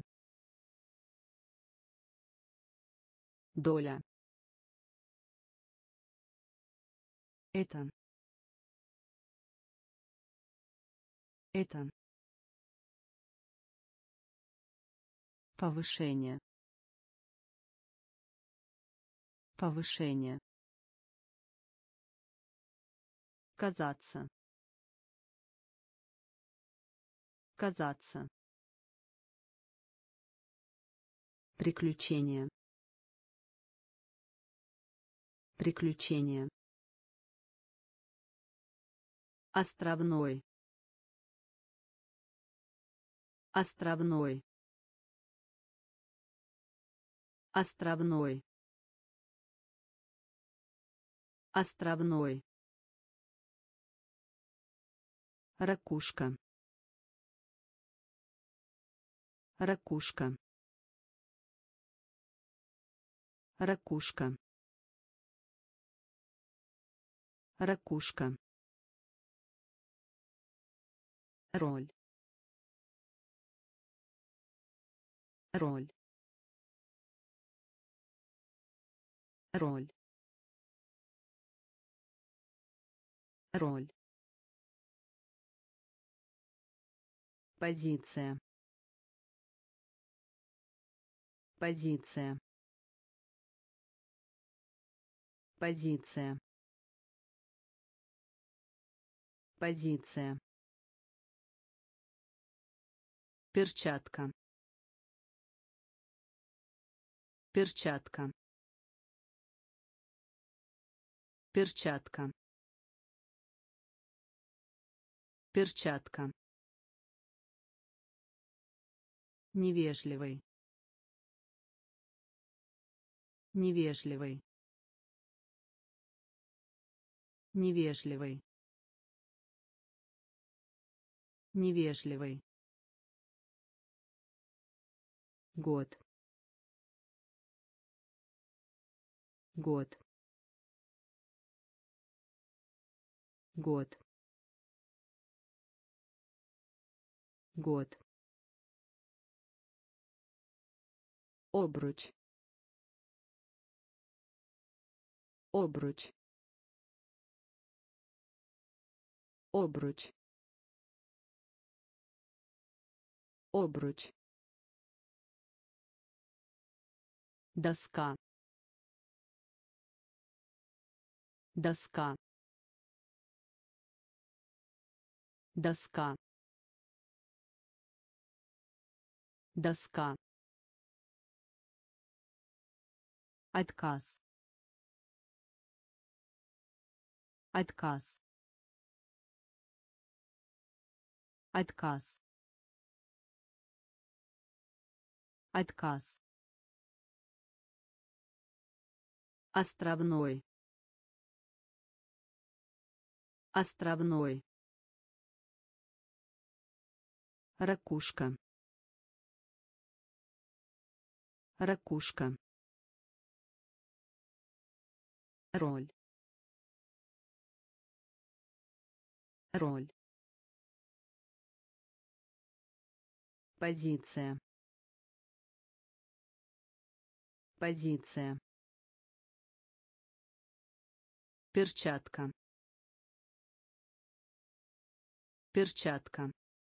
доля, это, это, повышение, повышение, казаться, казаться, приключение, приключение, островной, островной, островной, островной, ракушка, ракушка, ракушка, ракушка, роль, роль, роль, роль, позиция, позиция, позиция, позиция, перчатка, перчатка, перчатка, перчатка, невежливый, невежливый, невежливый, невежливый, год, год, год, год, обруч, обруч, обруч, обруч, доска, доска, доска, доска, отказ, отказ, отказ, отказ, островной, островной, ракушка, ракушка, роль, роль, позиция, позиция, перчатка, перчатка,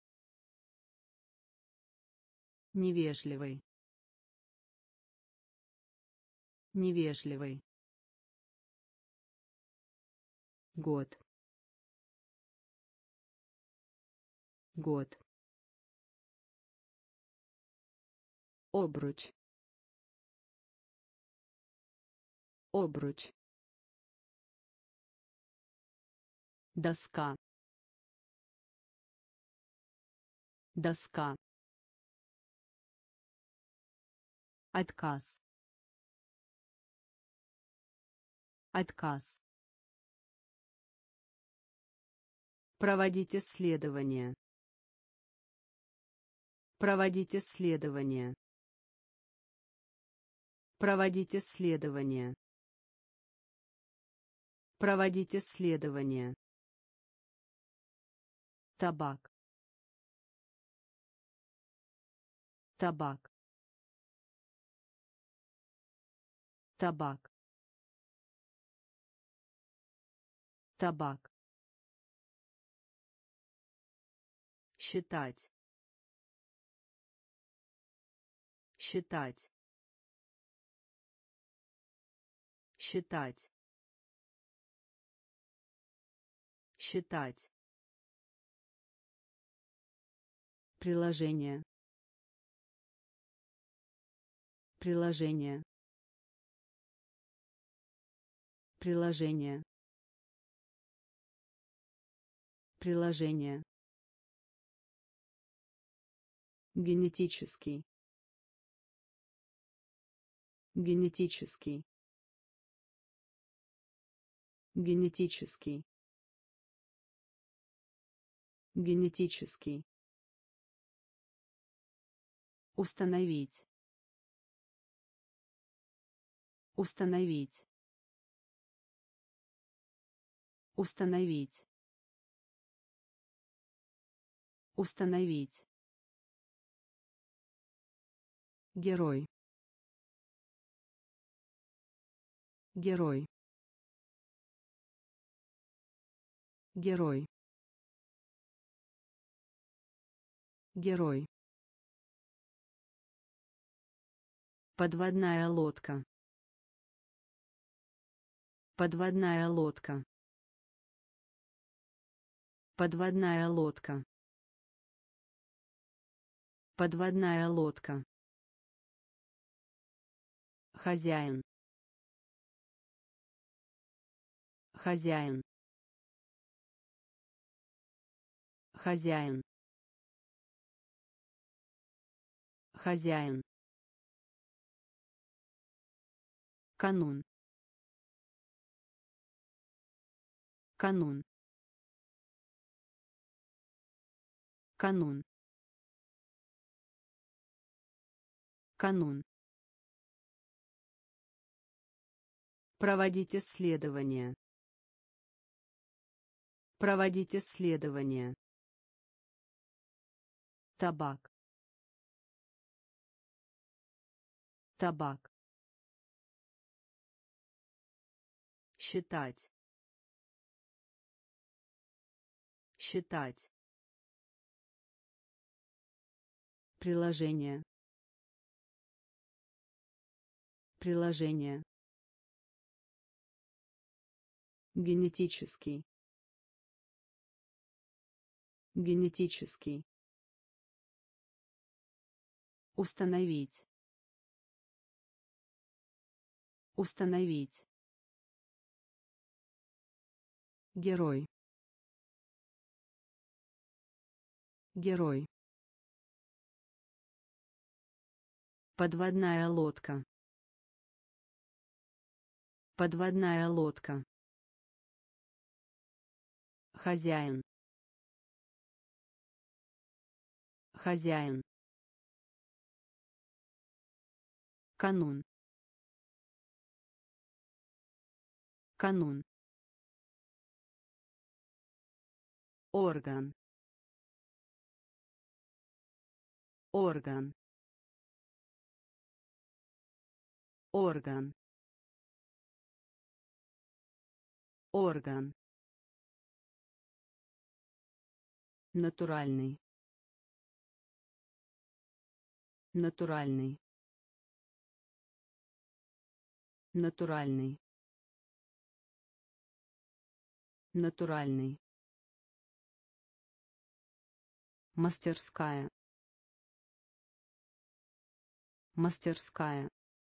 невежливый, невежливый, год, год, обруч, обруч, доска, доска, отказ, отказ, Проводить исследования. Проводить исследования. Проводить исследования. Проводить исследования. Табак. Табак. Табак. Табак. Считать. Считать. Считать. Считать. Приложение. Приложение. Приложение. Приложение. Генетический. Генетический. Генетический. Генетический. Установить. Установить. Установить. Установить. Герой. Герой. Герой. Герой. Подводная лодка. Подводная лодка. Подводная лодка. Подводная лодка. Хозяин. Хозяин. Хозяин. Хозяин. Канун. Канун. Канун. Канун. Проводить исследования. Проводить исследования. Табак. Табак. Считать. Считать. Приложение. Приложение. Генетический. Генетический. Установить. Установить. Герой. Герой. Подводная лодка. Подводная лодка. Хозяин. Хозяин. Канун. Канун. Орган. Орган. Орган. Орган. Натуральный. Натуральный. Натуральный. Натуральный. Мастерская. Мастерская.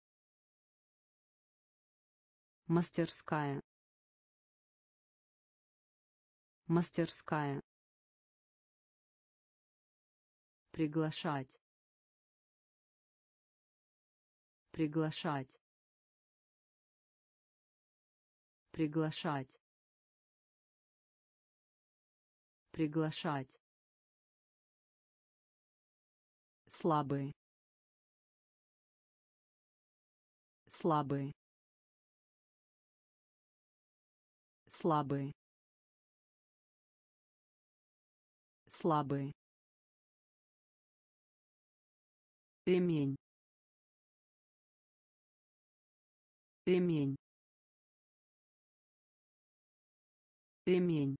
Мастерская. Мастерская. Приглашать. Приглашать. Приглашать. Приглашать. Слабый. Слабый. Слабый. Слабый. Ремень. Ремень. Ремень.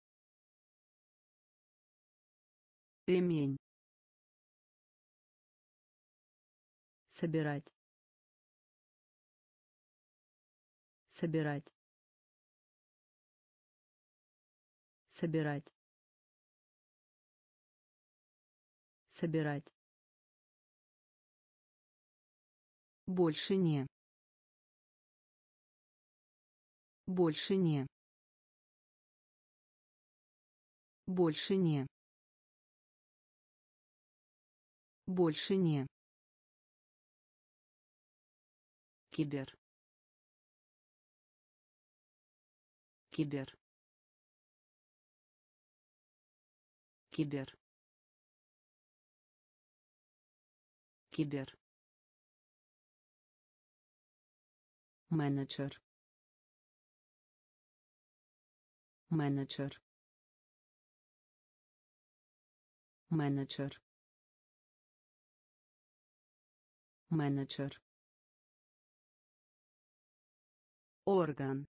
Ремень. Собирать. Собирать. Собирать. Собирать. Больше не. Больше не. Больше не. Больше не. Кибер. Кибер. Кибер. Кибер. Менеджер. Менеджер. Менеджер. Менеджер. Орган.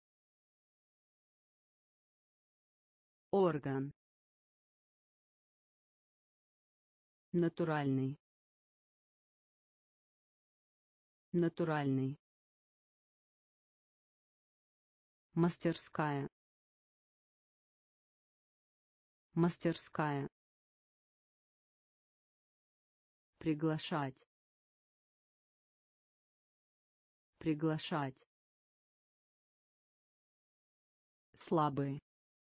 Орган. Натуральный. Натуральный. Мастерская. Мастерская. Приглашать. Приглашать. Слабый.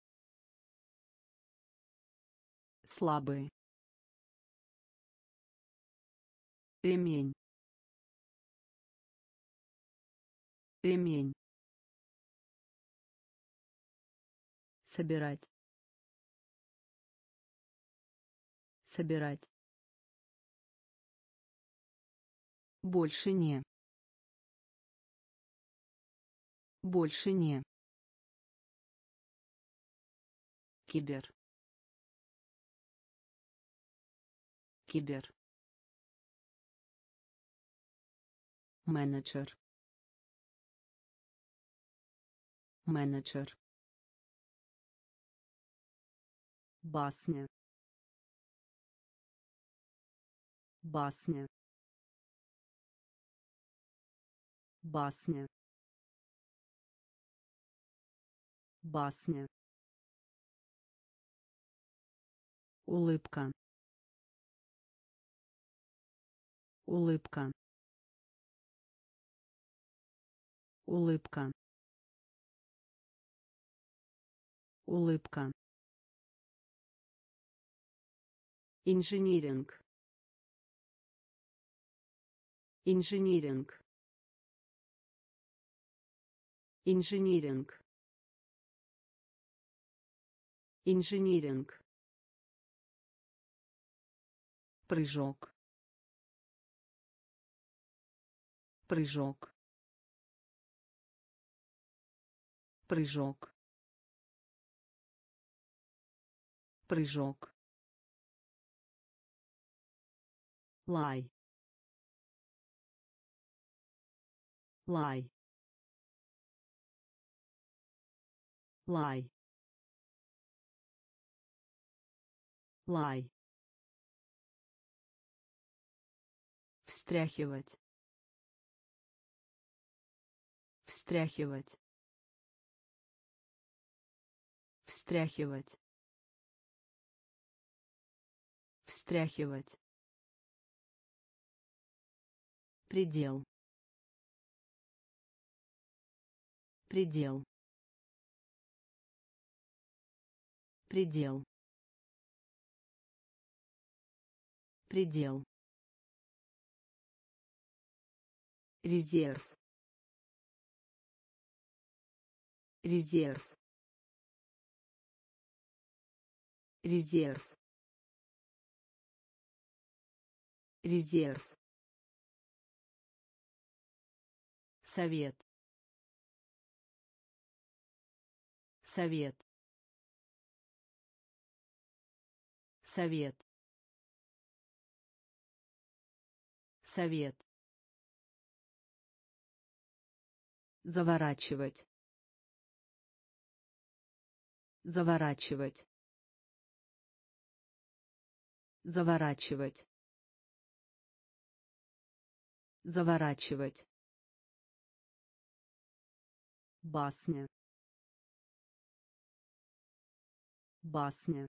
Слабый. Ремень. Ремень. Собирать. Собирать. Больше не. Больше не. Кибер. Кибер. Менеджер. Менеджер. Басня. Басня. Басня. Басня. Улыбка. Улыбка. Улыбка. Улыбка. Инжиниринг. Инжиниринг. Инжиниринг. Инжиниринг. Прыжок. Прыжок. Прыжок. Прыжок. Лай. Лай. Лай. Лай. Встряхивать. Встряхивать. Встряхивать. Встряхивать. Предел. Предел. Предел. Предел. Резерв. Резерв. резерв, резерв, совет, совет, совет, совет, заворачивать, заворачивать, заворачивать, заворачивать, басня, басня,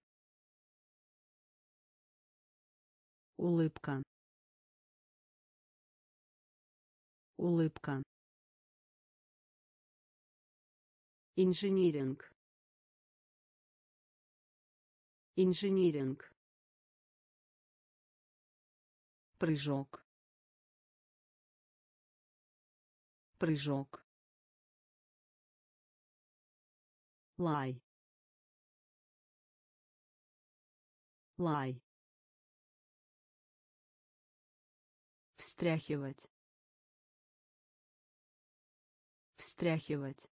улыбка, улыбка, инжиниринг, инжиниринг, прыжок, прыжок, лай, лай, встряхивать, встряхивать,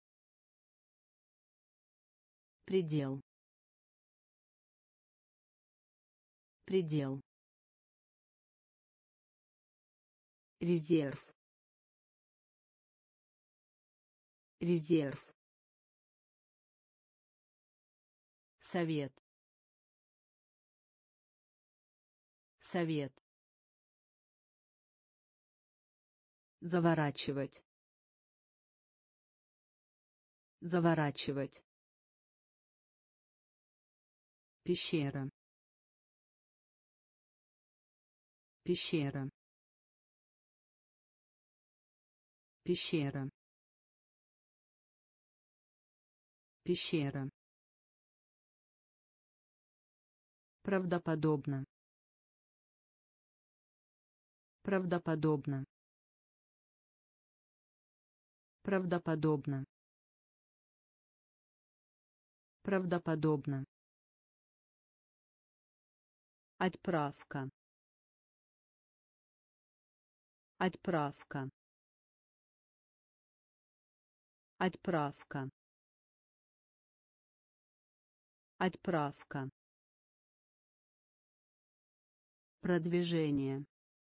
предел, предел, резерв, резерв, совет, совет, заворачивать, заворачивать, пещера, пещера, пещера, пещера, правдоподобно, правдоподобно, правдоподобно, правдоподобно, отправка, отправка, отправка, отправка, продвижение,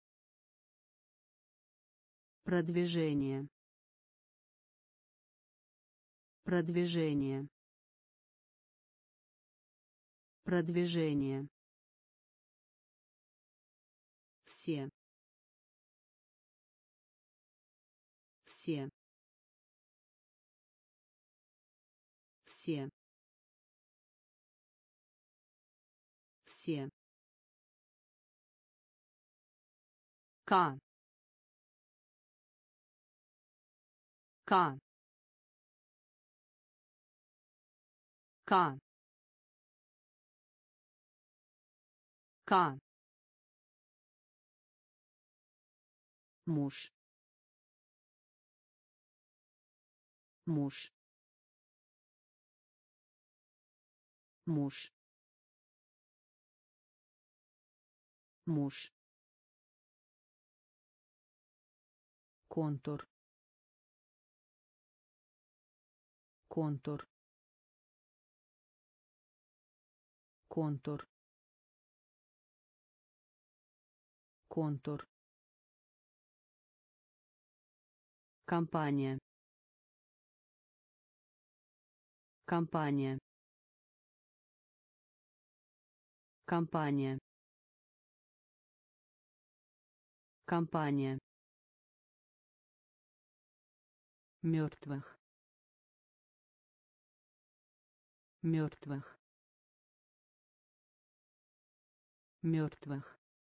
продвижение, продвижение, продвижение, все, все, все, все, К, К, К, К, муж, муж, муж, муж, контур, контур, контур, контур, компания, компания, компания, компания, мертвых, мертвых, мертвых,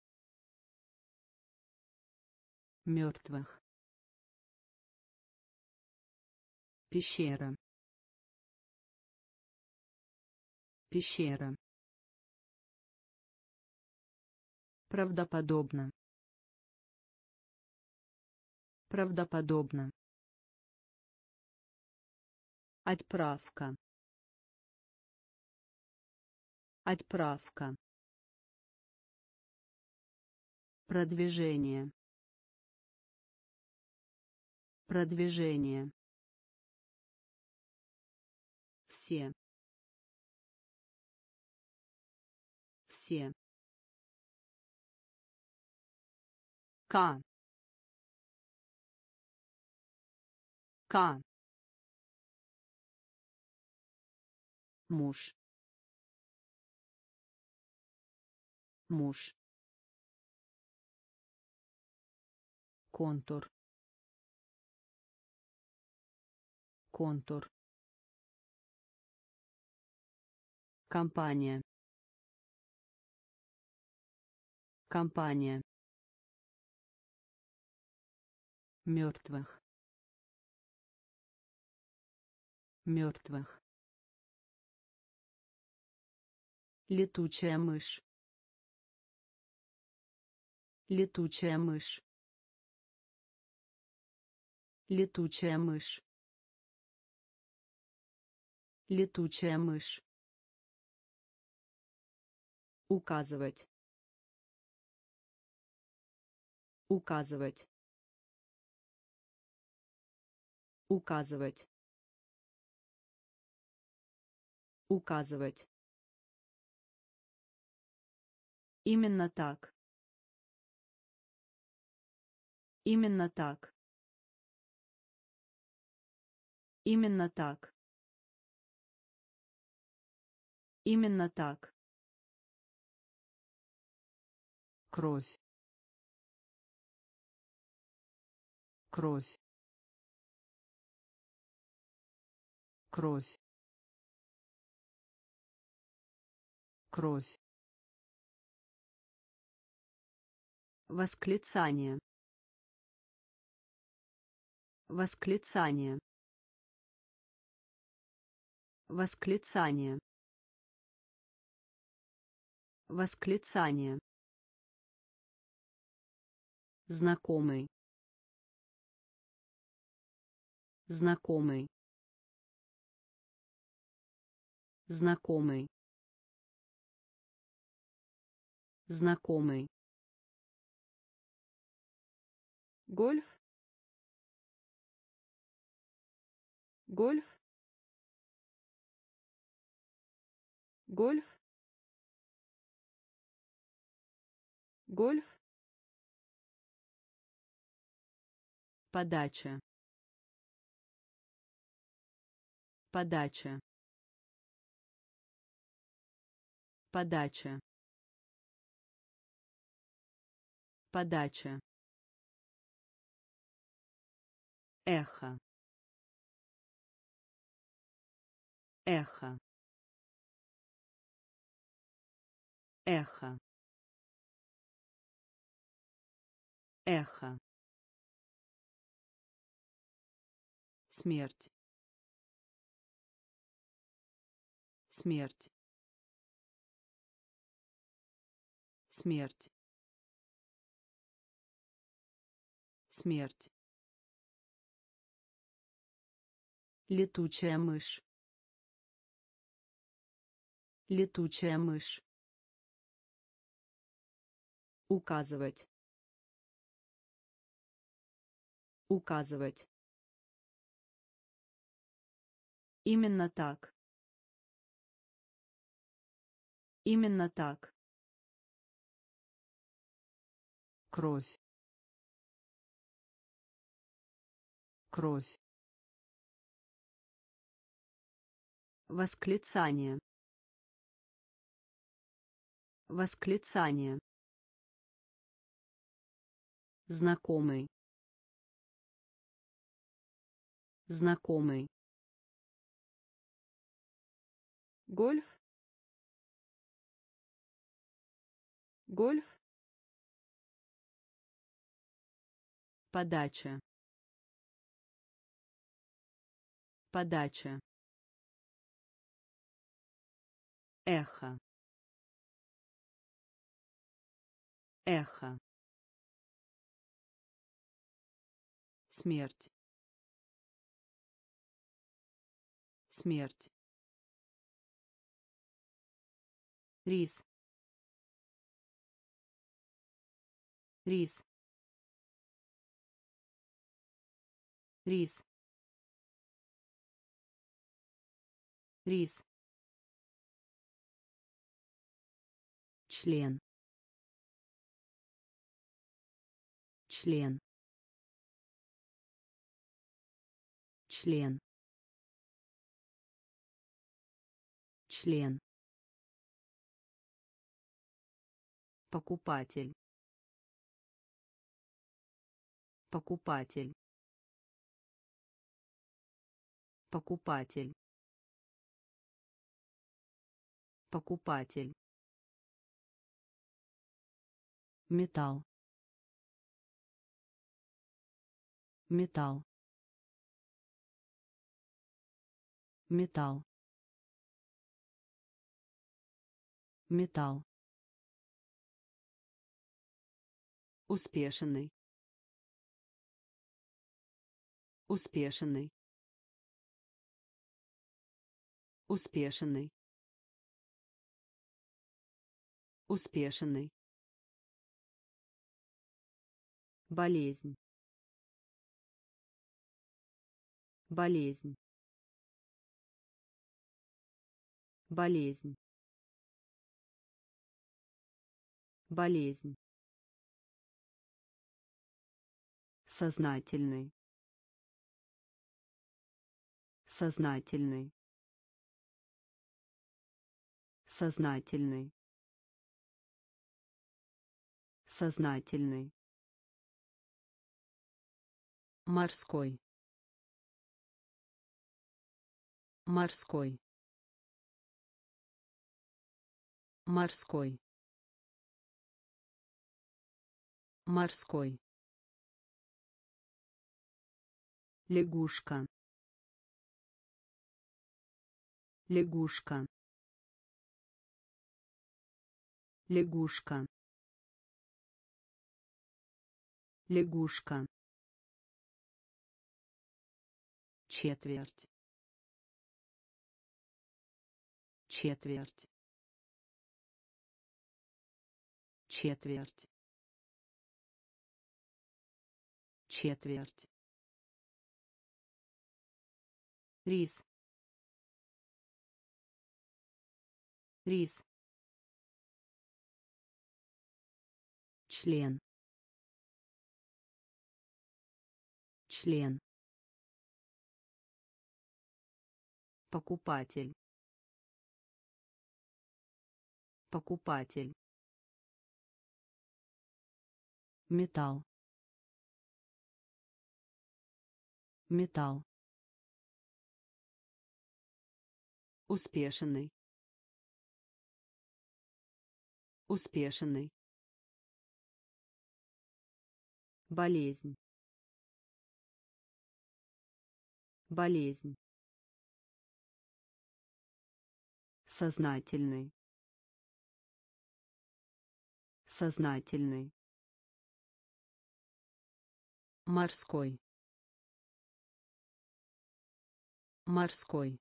мертвых, пещера, пещера, правдоподобно, правдоподобно, отправка, Отправка. Продвижение. Продвижение. Все. Все. К. К. Муж. Муж. Контур. Контур. Компания. Компания. Мертвых. Мертвых. Летучая мышь. Летучая мышь. Летучая мышь. Летучая мышь. Указывать. Указывать. Указывать. Указывать. Именно так. Именно так. Именно так. Именно так. Кровь. Кровь. Кровь. Кровь. Восклицание. Восклицание. Восклицание. Восклицание. Знакомый. Знакомый. Знакомый. Знакомый. Гольф. Гольф. Гольф. Гольф. Подача. Подача. Подача. Подача. Эхо. Эхо. Эхо. Эхо. Смерть. Смерть. Смерть. Смерть. Летучая мышь. Летучая мышь. Указывать. Указывать. Именно так. Именно так. Кровь. Кровь. Восклицание. Восклицание. Знакомый. Знакомый. Гольф. Гольф. Подача. Подача. Эхо. Эхо. Смерть. Смерть. рис, рис, рис, рис, член, член, член, член, покупатель, покупатель, покупатель, покупатель, металл, металл, металл, металл, успешный, успешный, успешный, успешный, болезнь, болезнь, болезнь, болезнь, сознательный, сознательный, сознательный, сознательный, морской, морской, морской, морской, лягушка, лягушка, лягушка, лягушка, четверть, четверть, четверть, четверть, рис, рис, член, член, покупатель, покупатель, металл, металл, успешный, успешный, болезнь, болезнь, сознательный, сознательный, морской, морской,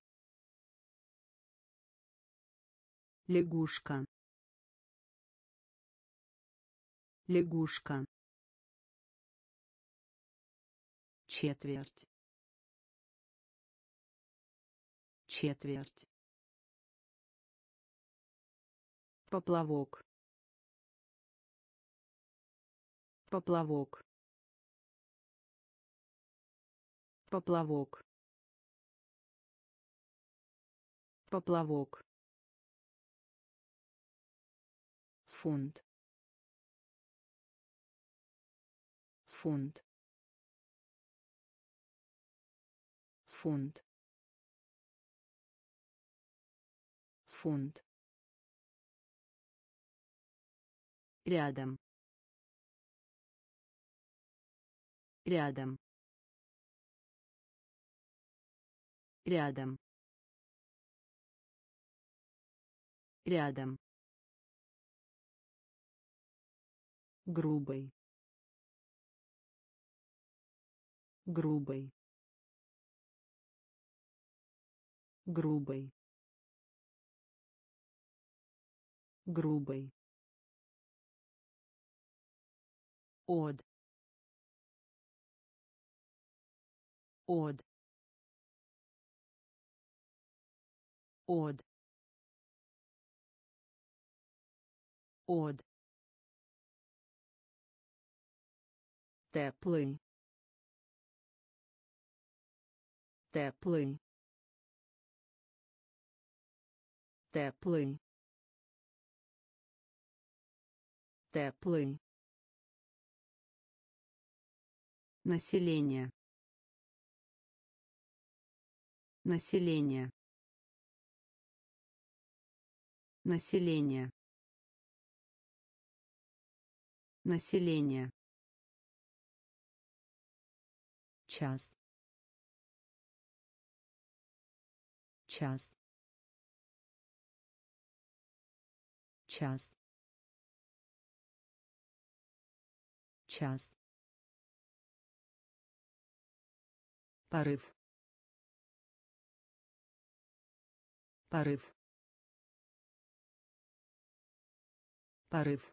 лягушка, лягушка, четверть, четверть, поплавок, поплавок, поплавок, поплавок, фунт, фунт, фунт, фунт, рядом, рядом, рядом, рядом, грубый, грубый, грубый, грубый, от, от, от, от, теплый, теплый, теплый, теплый, население, население, население, население, час, час, час, час, порыв, порыв, порыв,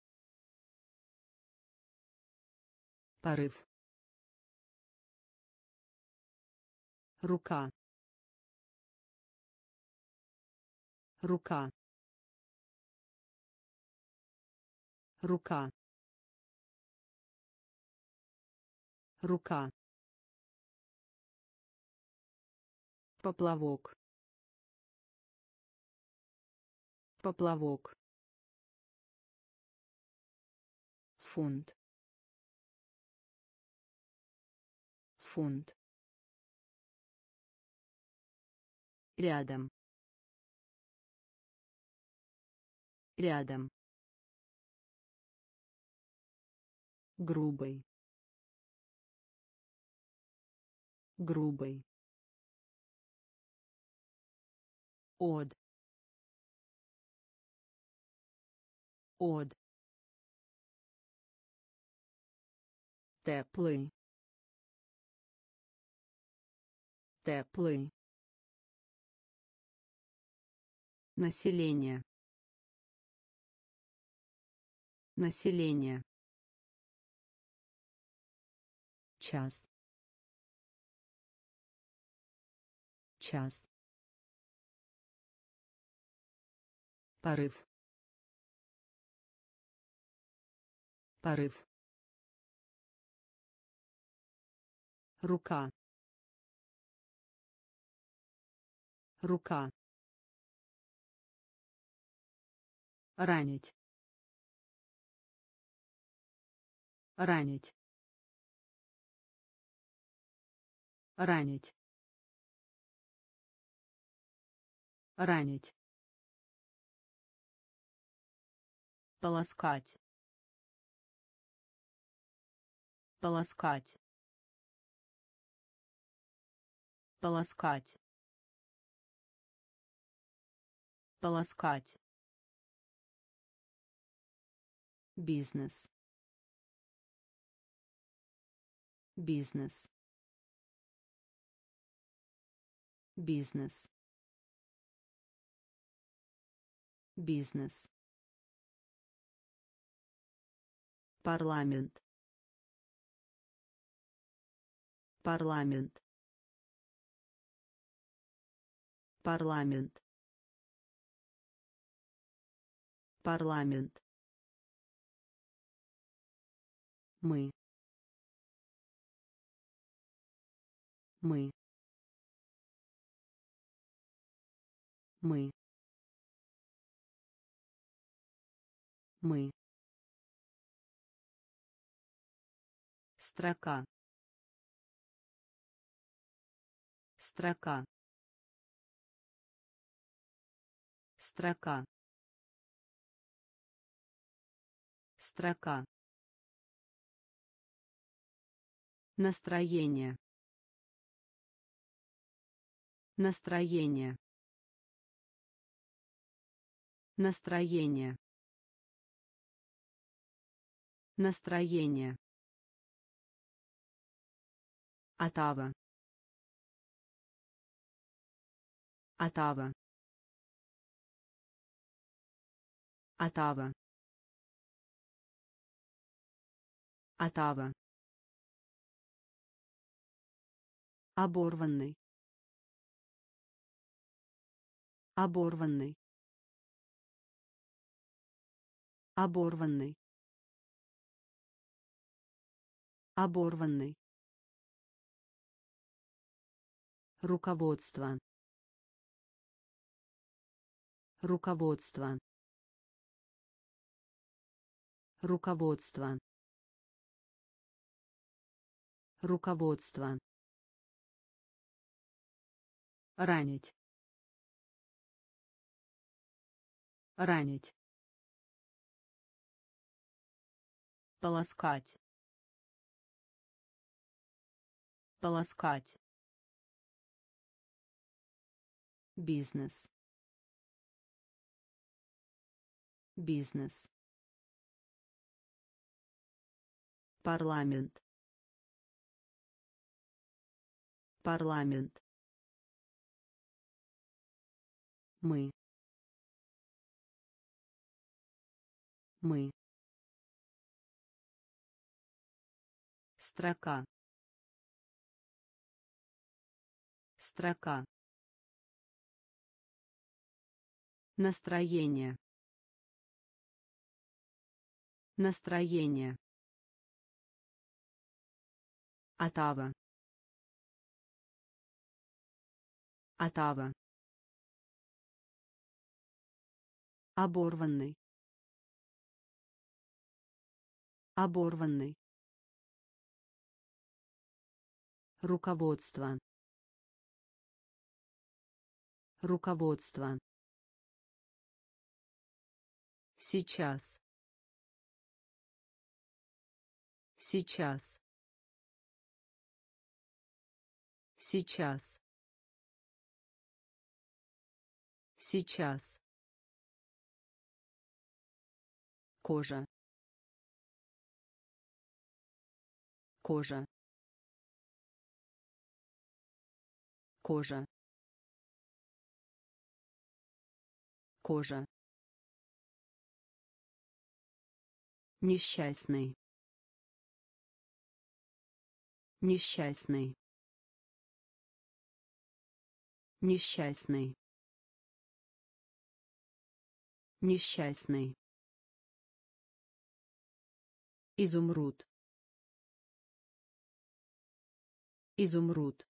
порыв, рука, рука, рука, рука, поплавок, поплавок, фунт, фунт, рядом, рядом, грубый, грубый, от, от, теплый, теплый, население, население, час, час, порыв, порыв, рука, рука, ранить, ранить, ранить, ранить, полоскать, полоскать, полоскать, полоскать, бизнес, бизнес, бизнес, бизнес, парламент, парламент, парламент, парламент, мы, мы, мы, мы, строка, строка, строка, строка, настроение, настроение, настроение, настроение, отава, отава, Отава. Отава. Оборванный. Оборванный. Оборванный. Оборванный. Руководство. Руководство. Руководство. Руководство. Ранить. Ранить. Полоскать. Полоскать. Бизнес. Бизнес. Парламент. Парламент. Мы. Мы. Строка. Строка. Настроение. Настроение. Отава. Отава. Оборванный. Оборванный. Руководство. Руководство. Сейчас. Сейчас. Сейчас. Сейчас. Кожа. Кожа. Кожа. Кожа. Несчастный. Несчастный. Несчастный. Несчастный. Изумруд. Изумруд.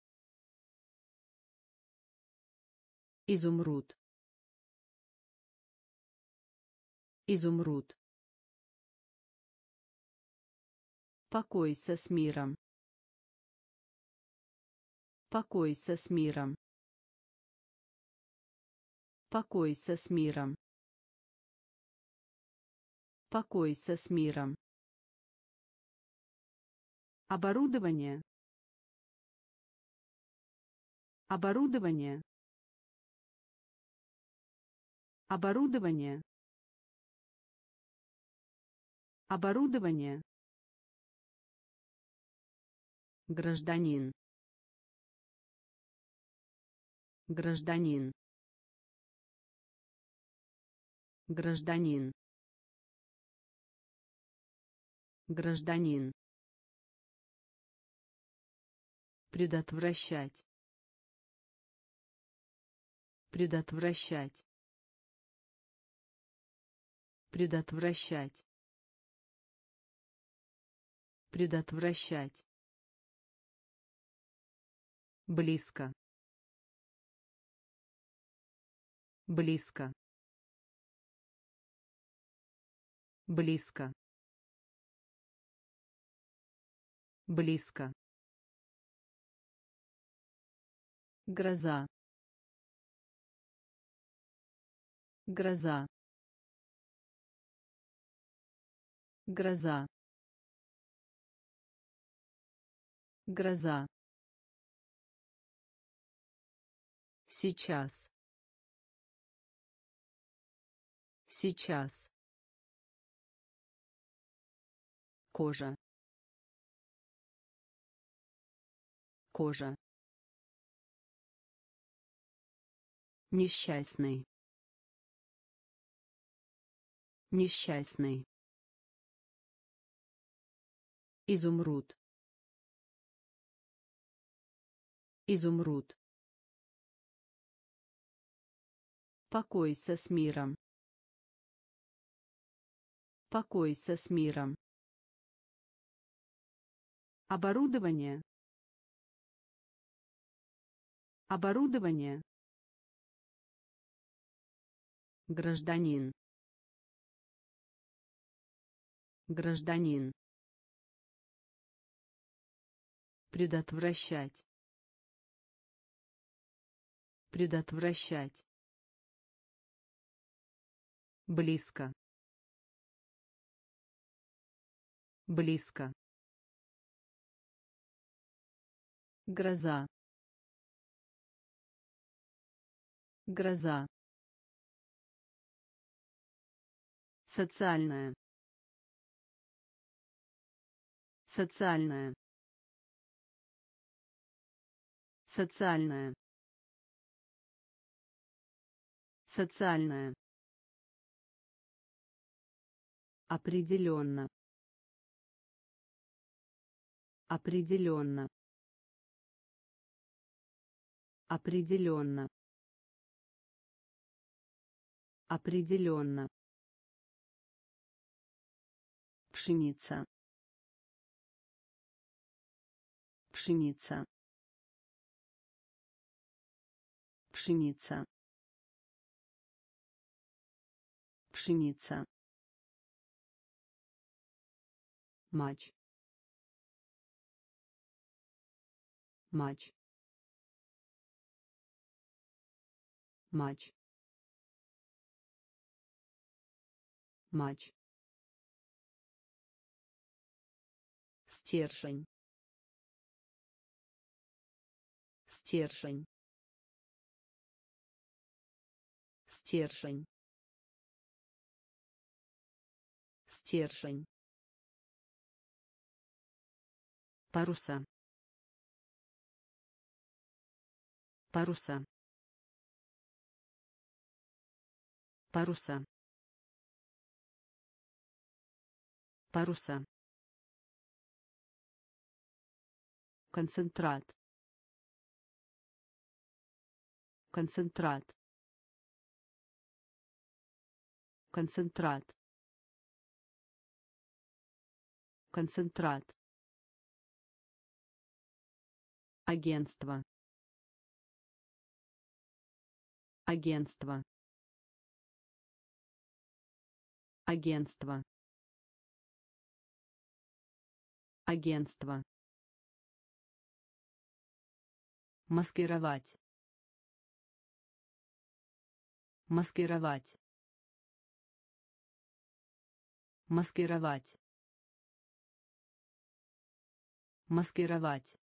Изумруд. Изумруд. Покойся с миром. Покойся с миром. Покойся с миром. Покойся с миром. Оборудование. Оборудование. Оборудование. Оборудование. Гражданин. Гражданин. Гражданин. Гражданин. Предотвращать. Предотвращать. Предотвращать. Предотвращать. Близко. Близко. Близко. Близко. Гроза. Гроза. Гроза. Гроза. Сейчас. Сейчас. Кожа. Кожа. Несчастный. Несчастный. Изумруд. Изумруд. Покойся с миром. Покойся с миром. Оборудование. Оборудование. Гражданин. Гражданин. Предотвращать. Предотвращать. Близко. Близко. Гроза. Гроза. Социальная. Социальная. Социальная. Социальная. Определенно. Определенно. Определенно. Определенно. Пшеница. Пшеница. Пшеница. Пшеница. Матч. Матч. Матч. Матч. Стержень. Стержень. Стержень. Стержень. Паруса. Паруса. Паруса. Паруса. Концентрат. Концентрат. Концентрат. Концентрат. Агентство. Агентство. Агентство. Агентство. Маскировать. Маскировать. Маскировать. Маскировать.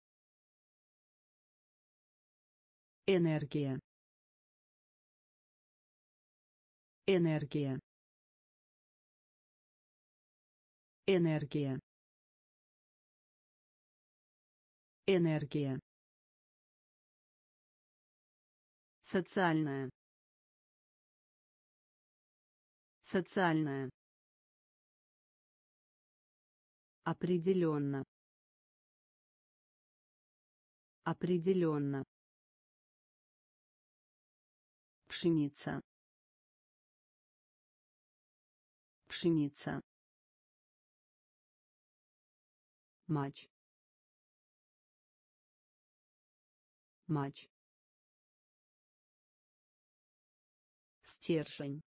Энергия. Энергия. Энергия. Энергия. Социальная. Социальная. Определенно. Определенно. Пшеница. Пшеница. Матч. Матч. Стержень.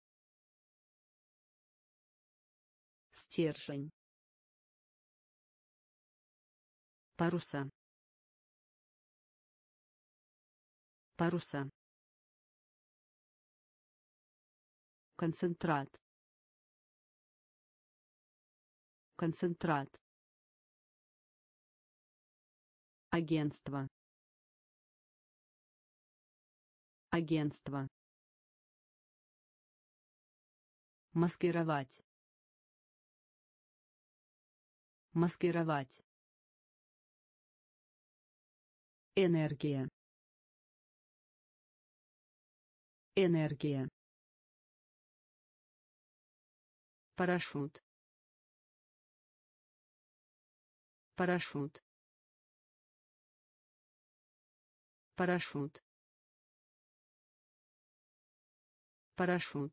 Стержень. Паруса. Паруса. Концентрат. Концентрат. Агентство. Агентство. Маскировать. Маскировать. Энергия. Энергия. Парашют. Парашют. Парашют. Парашют.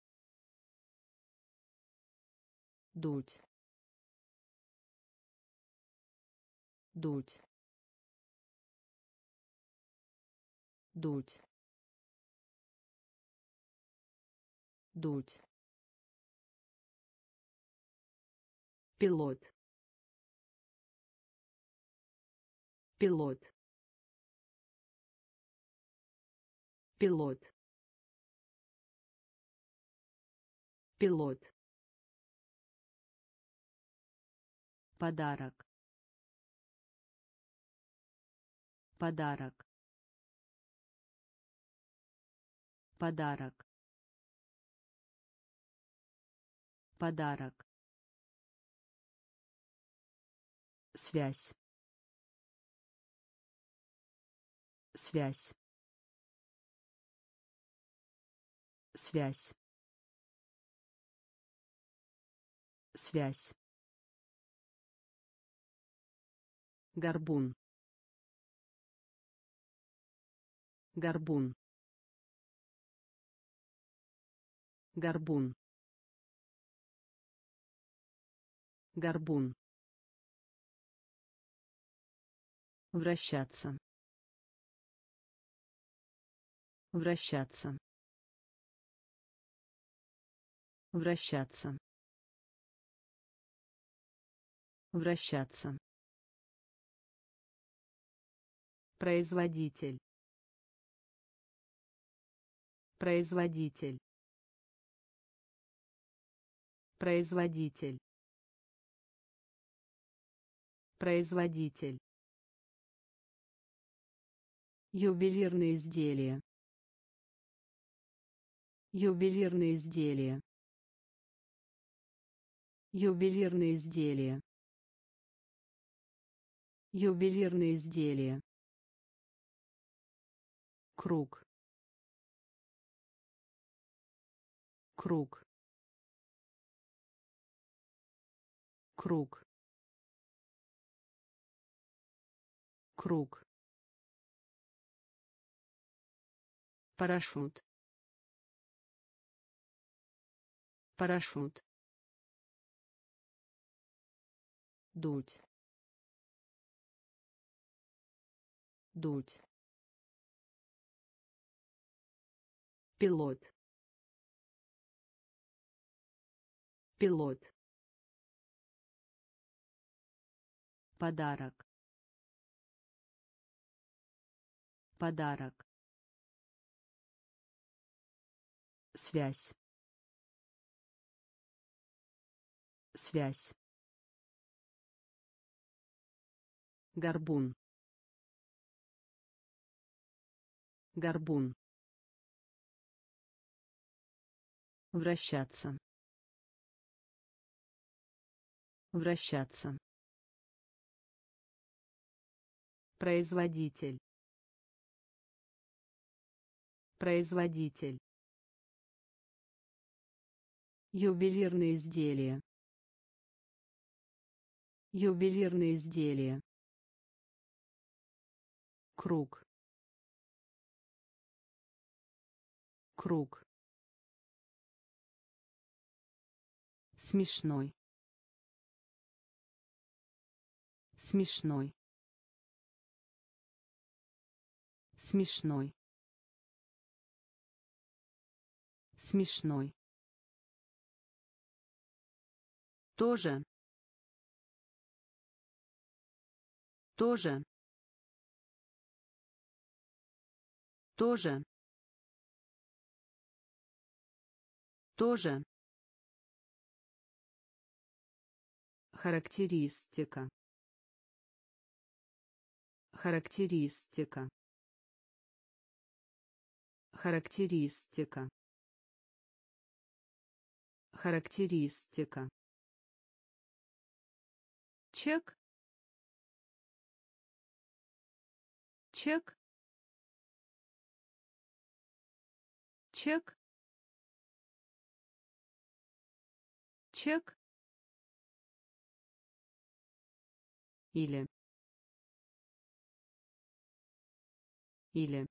Дуть. Дуть. Дуть. Дуть. Пилот. Пилот. Пилот. Пилот. Подарок. Подарок. Подарок. Подарок. Связь. Связь. Связь. Связь. Горбун. Горбун. Горбун. Горбун. Вращаться. Вращаться. Вращаться. Вращаться. Производитель. Производитель. Производитель. Производитель. Ювелирные изделия. Ювелирные изделия. Ювелирные изделия. Ювелирные изделия. Круг. Круг. Круг. Круг. Парашют. Парашют. Дуть. Дуть. Пилот. Пилот. Подарок. Подарок. Связь. Связь. Горбун. Горбун. Вращаться. Вращаться. Производитель. Производитель. Ювелирные изделия. Ювелирные изделия. Круг. Круг. Смешной. Смешной. Смешной. Смешной. Тоже. Тоже. Тоже. Тоже. Характеристика. Характеристика. Характеристика. Характеристика. Чек. Чек. Чек. чек или или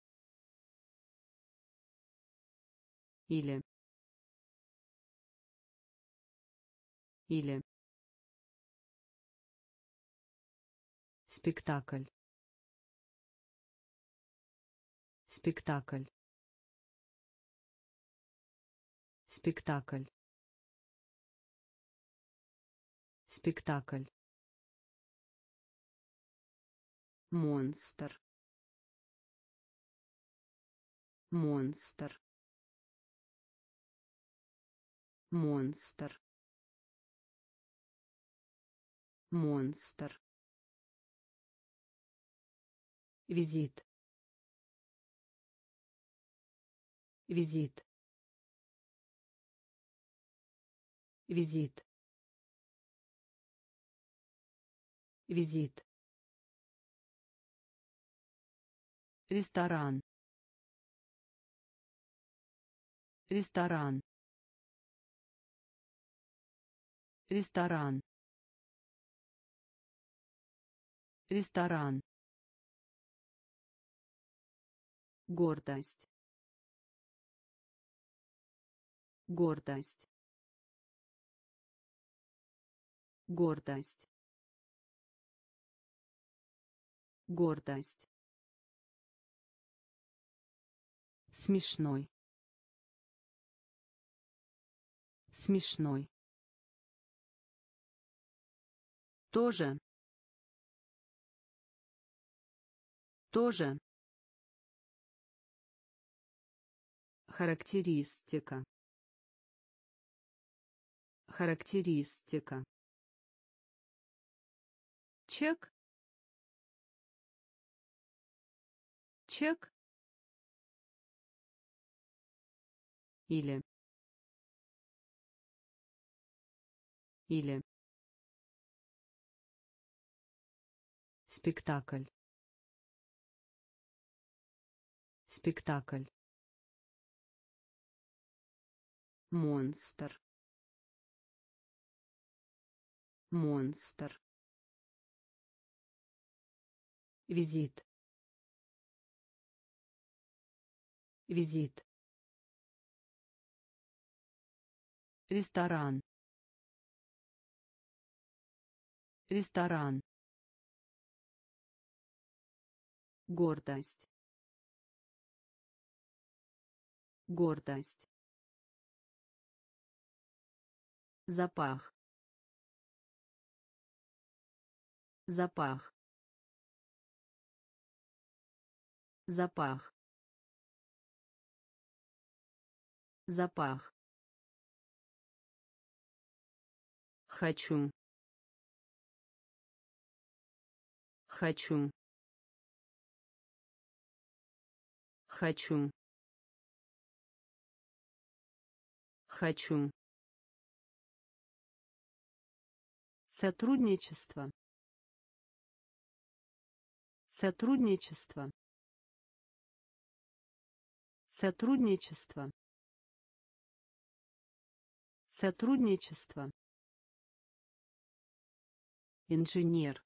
или или спектакль спектакль спектакль спектакль монстр монстр монстр монстр визит визит визит визит ресторан ресторан ресторан ресторан гордость гордость гордость гордость смешной смешной тоже тоже характеристика характеристика чек чек или или спектакль спектакль монстр монстр визит визит ресторан ресторан гордость гордость запах запах запах запах хочу хочу хочу хочу сотрудничество сотрудничество сотрудничество сотрудничество инженер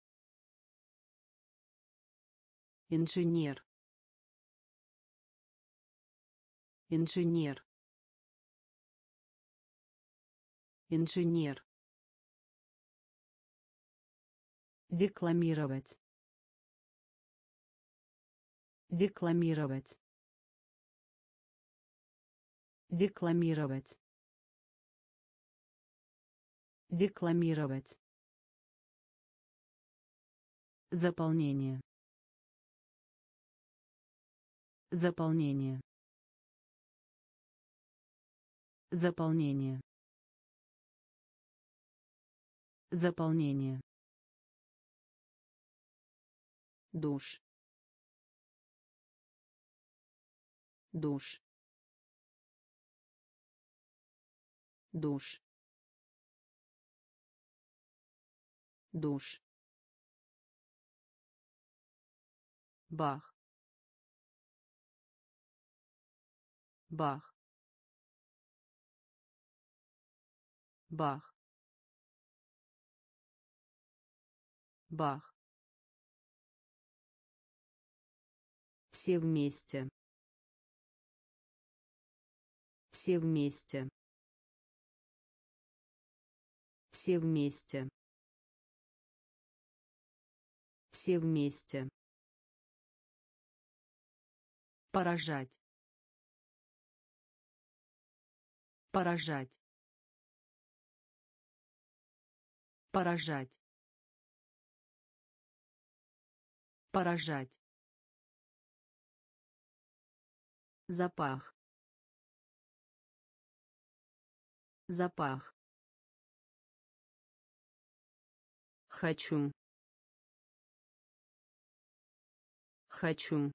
инженер инженер инженер декламировать декламировать декламировать декламировать заполнение заполнение заполнение заполнение душ душ душ душ бах бах Бах. Бах. Все вместе. Все вместе. Все вместе. Все вместе. Поражать. Поражать. Поражать. Поражать. Запах. Запах. Хочу. Хочу.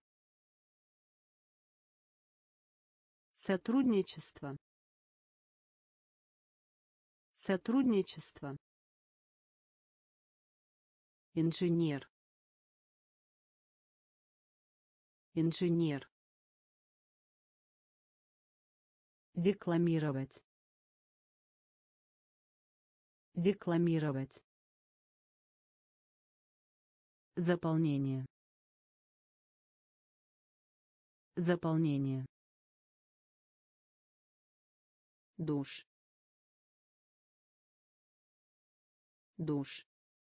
Сотрудничество. Сотрудничество. Инженер. Инженер. Декламировать. Декламировать. Заполнение. Заполнение. Душ. Душ.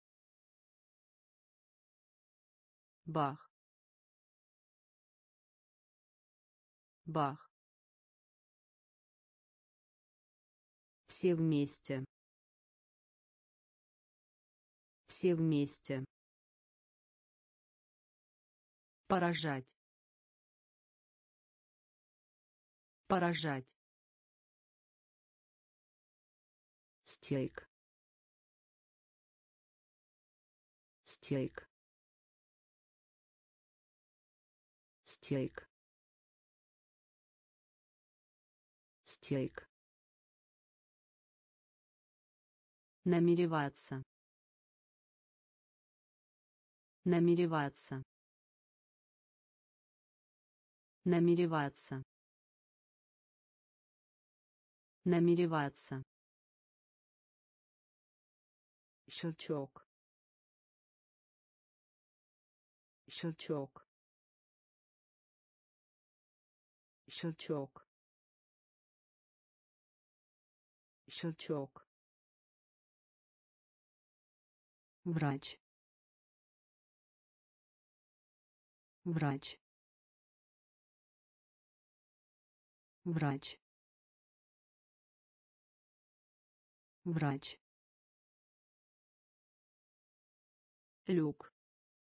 Бах. Бах. Все вместе. Все вместе. Поражать. Поражать. Стейк. Стейк. Стейк. Стейк. Намереваться. Намереваться. Намереваться. Намереваться. Щелчок. Щелчок. Щелчок. Щелчок. Врач. Врач. Врач. Врач. Люк.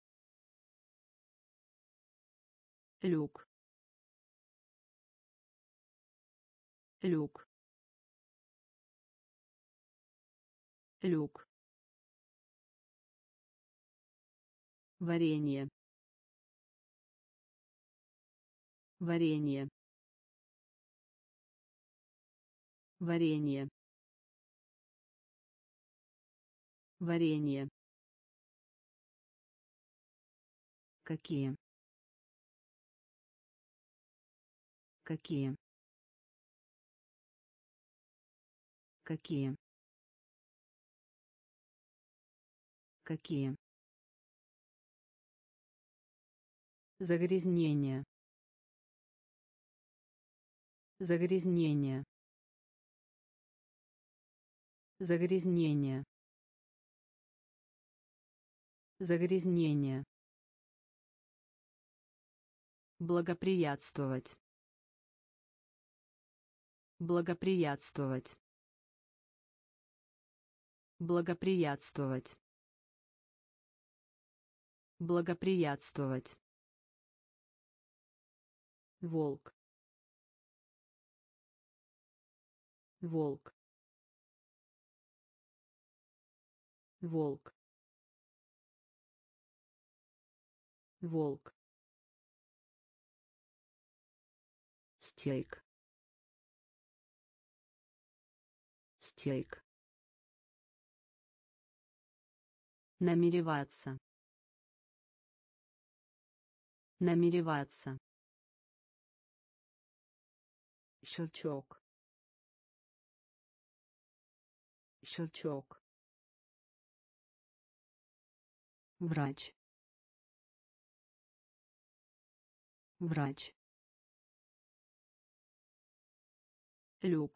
Люк. Люк. Люк. Варенье. Варенье. Варенье. Варенье. Какие? Какие? Какие? Какие? Загрязнение. Загрязнение. Загрязнение. Загрязнение. Благоприятствовать. Благоприятствовать. Благоприятствовать. Благоприятствовать. Волк. Волк. Волк. Волк. Стейк. Стейк. Намереваться. Намереваться. Щелчок. Щелчок. Врач. Врач. Люк.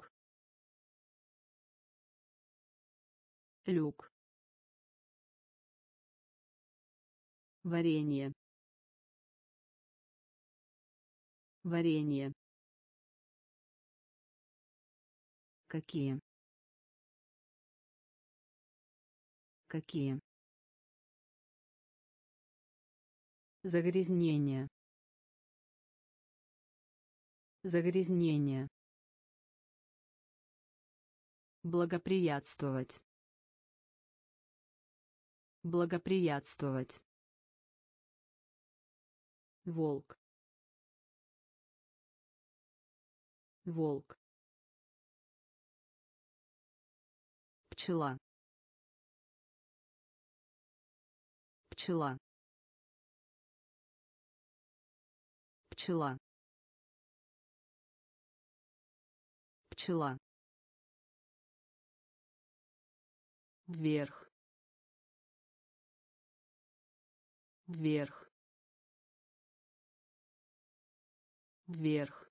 Люк. Варенье. Варенье. Какие? Какие? Загрязнение. Загрязнение. Благоприятствовать. Благоприятствовать. Волк. Волк. Пчела. Пчела. Пчела. Пчела. Вверх. Вверх. Вверх.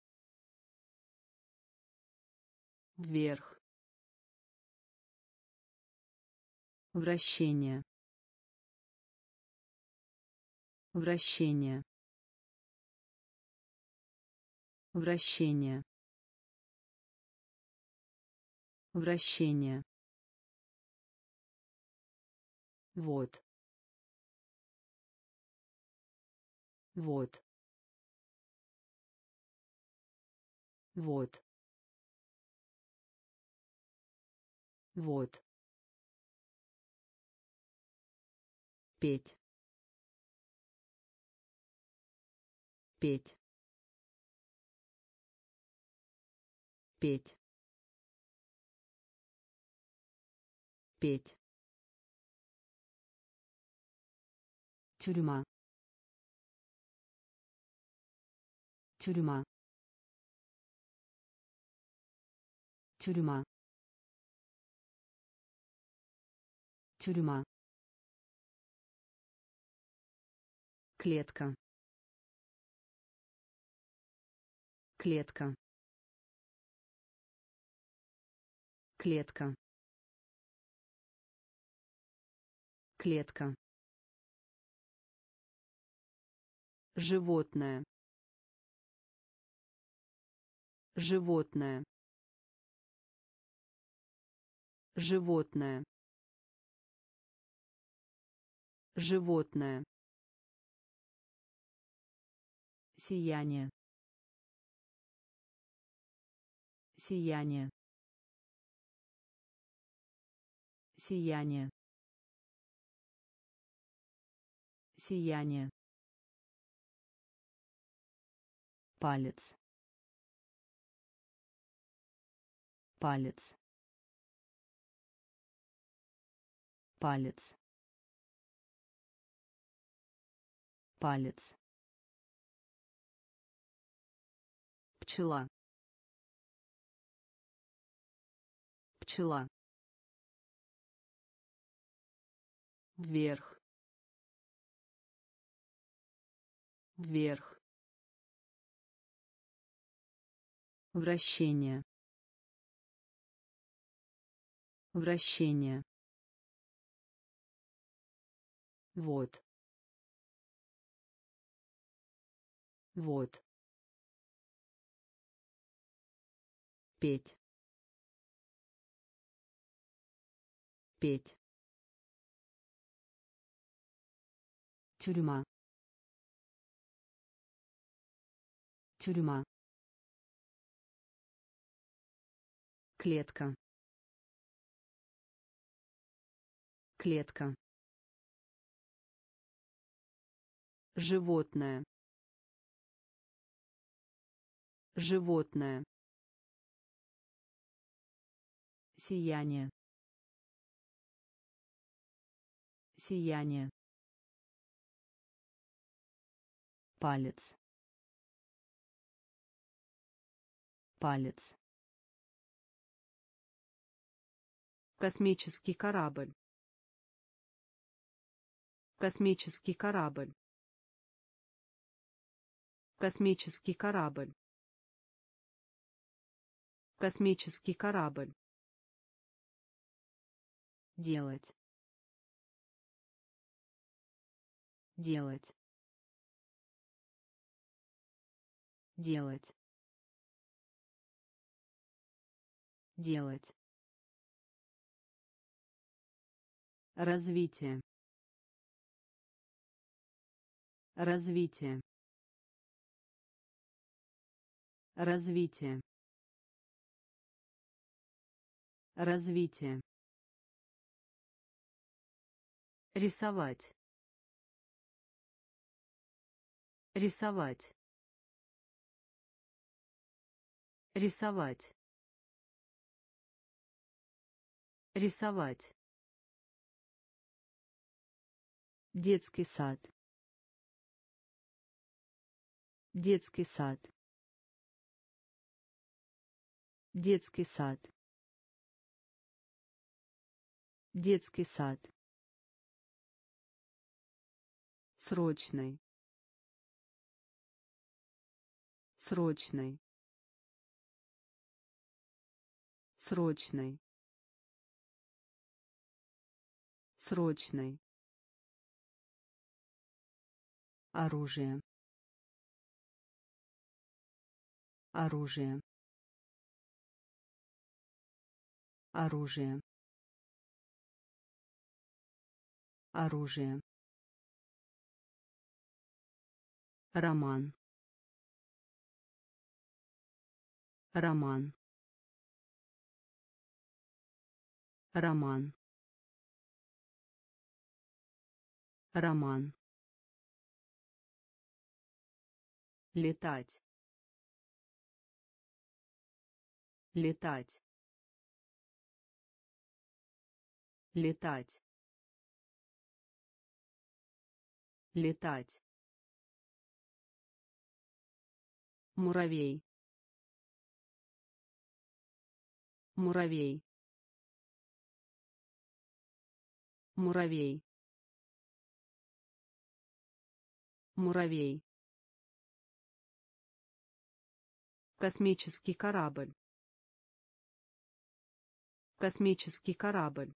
Вверх. Вращение. Вращение. Вращение. Вращение. Вот. Вот. Вот. Вот. Петь. Петь. Петь. Петь. Тюрьма. Тюрьма. Тюрьма. Тюрьма. Клетка. Клетка. Клетка. Клетка. Животное. Животное. Животное. Животное. Сияние. Сияние. Сияние. Сияние. Палец. Палец. Палец. Палец. Пчела. Пчела. Вверх. Вверх. Вращение. Вращение. Вот. Вот. Петь. Петь. Тюрьма. Тюрьма. Клетка. Клетка. Животное. Животное. Сияние. Сияние. Палец. Палец. Космический корабль. Космический корабль. Космический корабль. Космический корабль. Делать. Делать. Делать. Делать. Развитие. Развитие. Развитие. Развитие. Рисовать. Рисовать. Рисовать. Рисовать. Детский сад. Детский сад. Детский сад. Детский сад. Срочный. Срочный. Срочный. Срочный. Оружие. Оружие. Оружие. Оружие. Роман. Роман. Роман. Роман. Летать. Летать. Летать. Летать. Муравей. Муравей. Муравей. Муравей. Космический корабль. Космический корабль.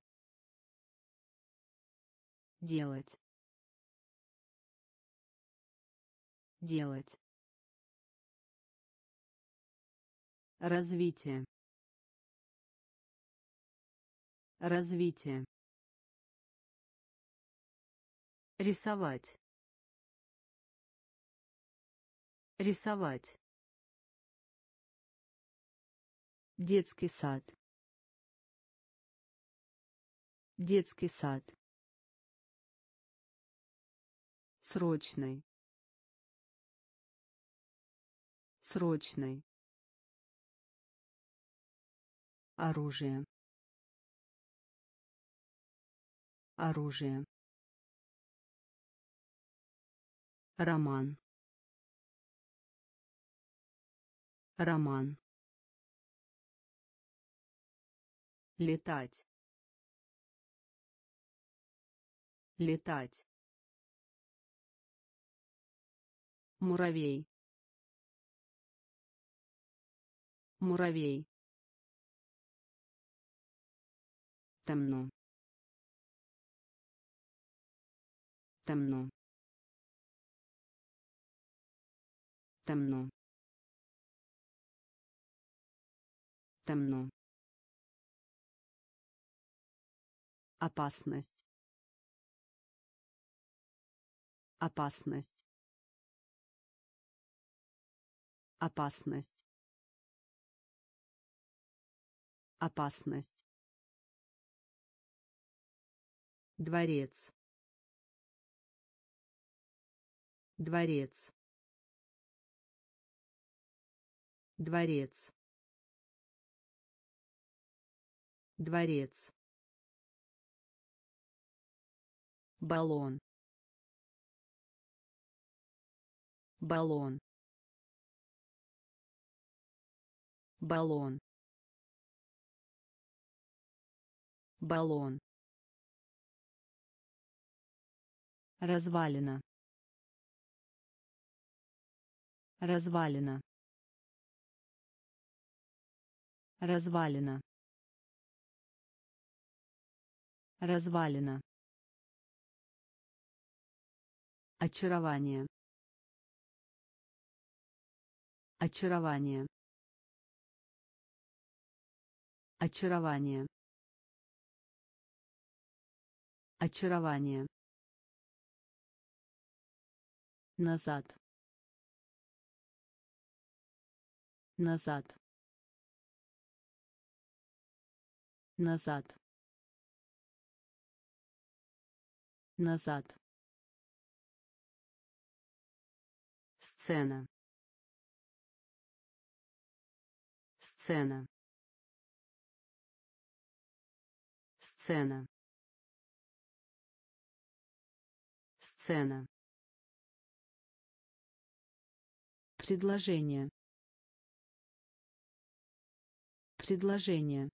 Делать. Делать. Развитие. Развитие. Рисовать. Рисовать. Детский сад. Детский сад. Срочный. Срочный. Оружие. Оружие. Роман. Роман. Летать. Летать. Муравей. Муравей. Темно. Темно. Темно. Темно. Опасность. Опасность. Опасность. Опасность. Дворец. Дворец. Дворец. Дворец. Баллон. Баллон. Баллон. баллон, развалина, развалина, развалина, развалина, очарование, очарование, очарование, очарование, назад, назад, назад, назад, сцена, сцена, сцена, сцена, предложение, предложение,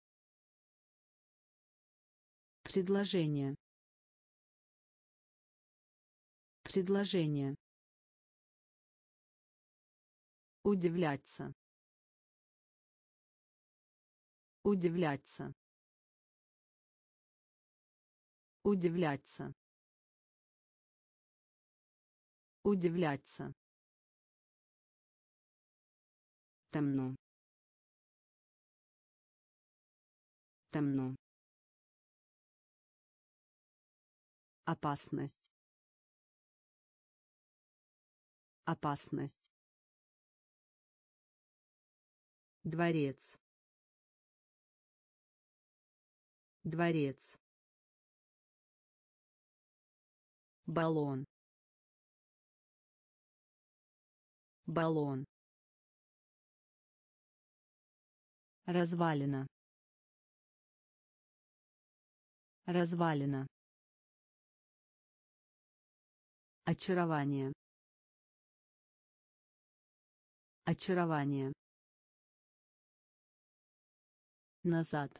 предложение, предложение, удивляться, удивляться, удивляться, удивляться, темно, темно, опасность, опасность, дворец, дворец, баллон, баллон, развалина, развалина, очарование, очарование, назад,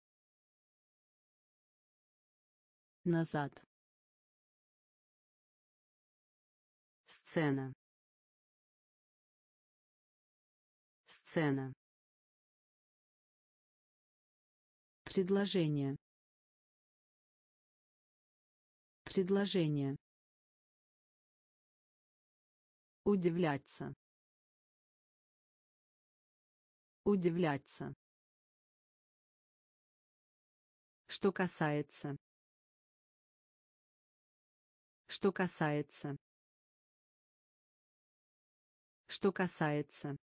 назад, сцена, сцена, предложение, предложение, удивляться, удивляться, что касается, что касается, что касается,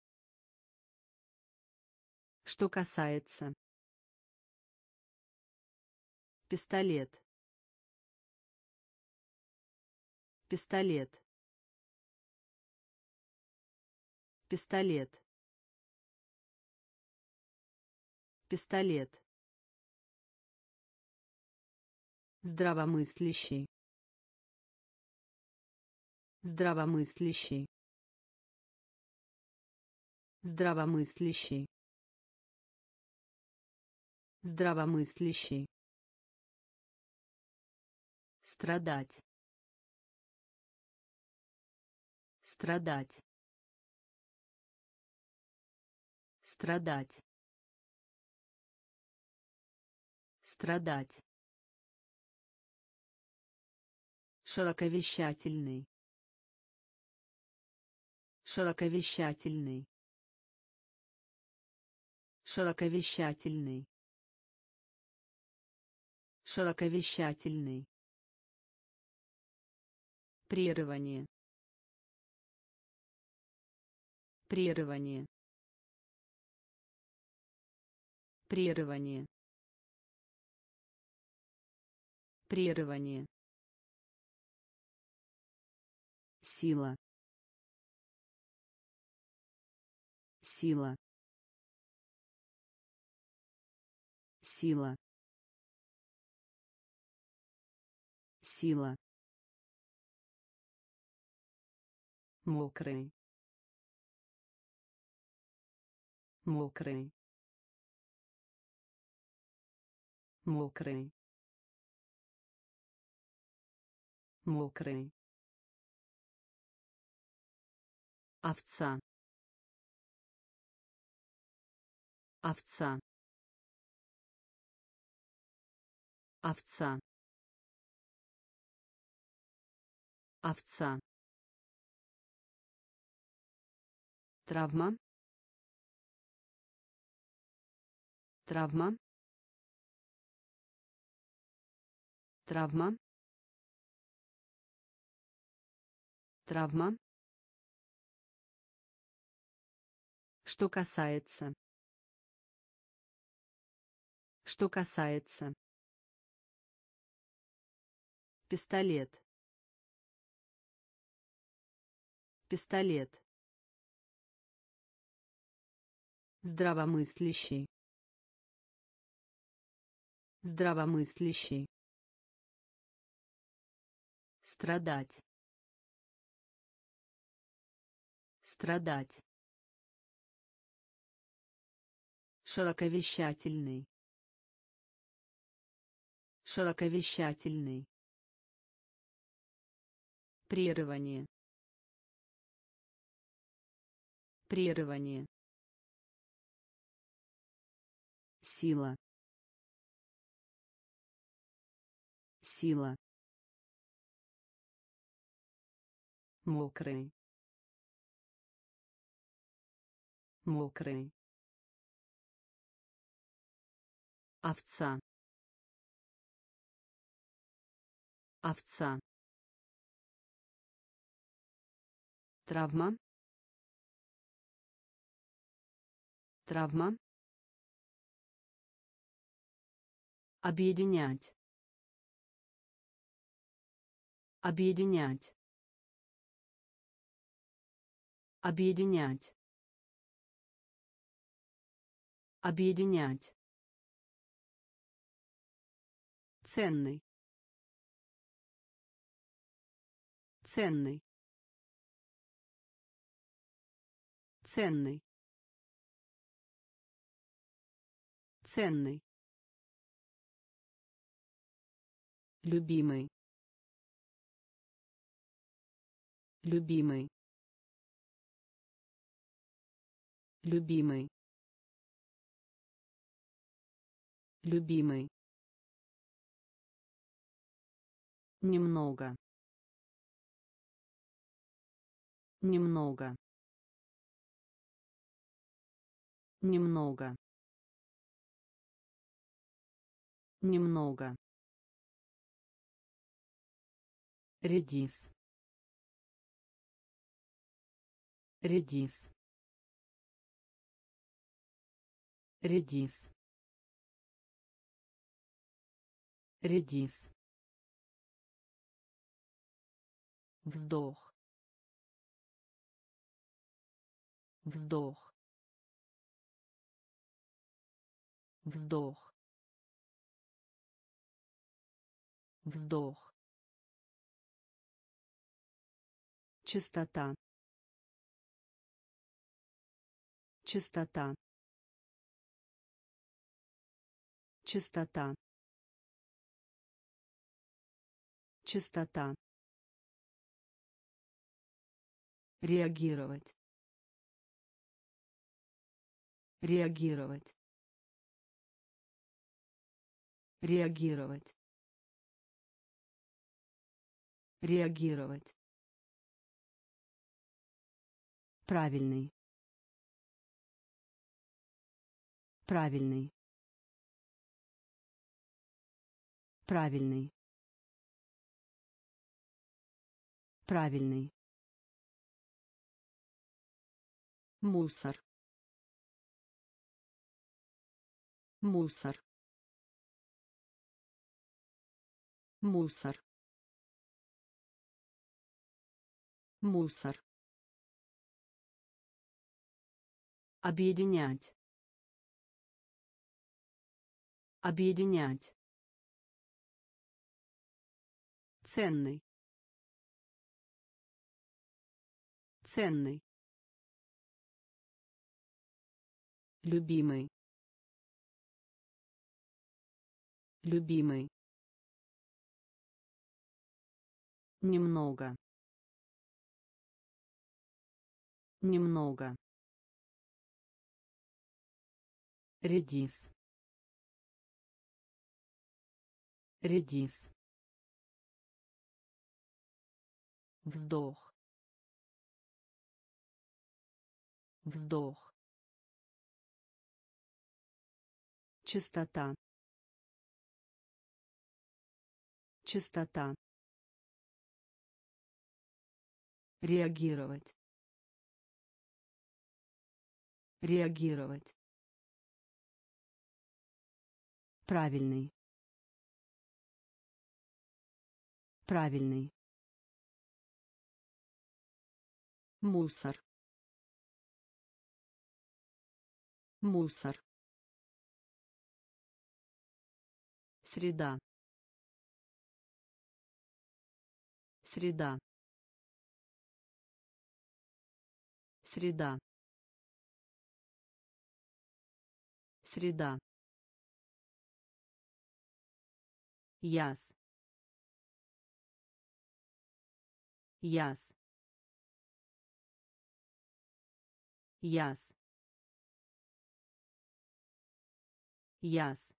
что касается, пистолет, пистолет, пистолет, пистолет, здравомыслящий, здравомыслящий, здравомыслящий, здравомыслящий, страдать, страдать, страдать, страдать, широковещательный, широковещательный, широковещательный, широковещательный, прерывание, прерывание, прерывание, прерывание, сила, сила, сила, сила, мокрый, мокрый, мокрый, мокрый, овца, овца, овца, овца, травма, травма, травма, травма. Что касается. Что касается. Пистолет. Пистолет. Здравомыслящий. Здравомыслящий. Страдать. Страдать. Широковещательный. Широковещательный. Прерывание. Прерывание. Сила. Сила. Мокрый. Мокрый. Овца. Овца. Травма. Травма. Объединять. Объединять. Объединять. Объединять. Ценный. Ценный. Ценный. Ценный. Любимый. Любимый. Любимый. Любимый. Немного. Немного. Немного. Немного. Редис. Редис. Редис. Редис. Вздох. Вздох. Вздох. Вздох. Чистота. Чистота. Чистота. Чистота. Реагировать. Реагировать. Реагировать. Реагировать. Правильный. Правильный. Правильный. Правильный. Мусор. Мусор. Мусор. Мусор. Объединять. Объединять. Ценный. Ценный. Любимый. Любимый. Немного. Немного. Редис. Редис. Вздох. Вздох. Чистота. Чистота. Реагировать. Реагировать. Правильный. Правильный. Мусор. Мусор. Среда. Среда. Среда. Среда. Яс. Яс. Яс. Яс.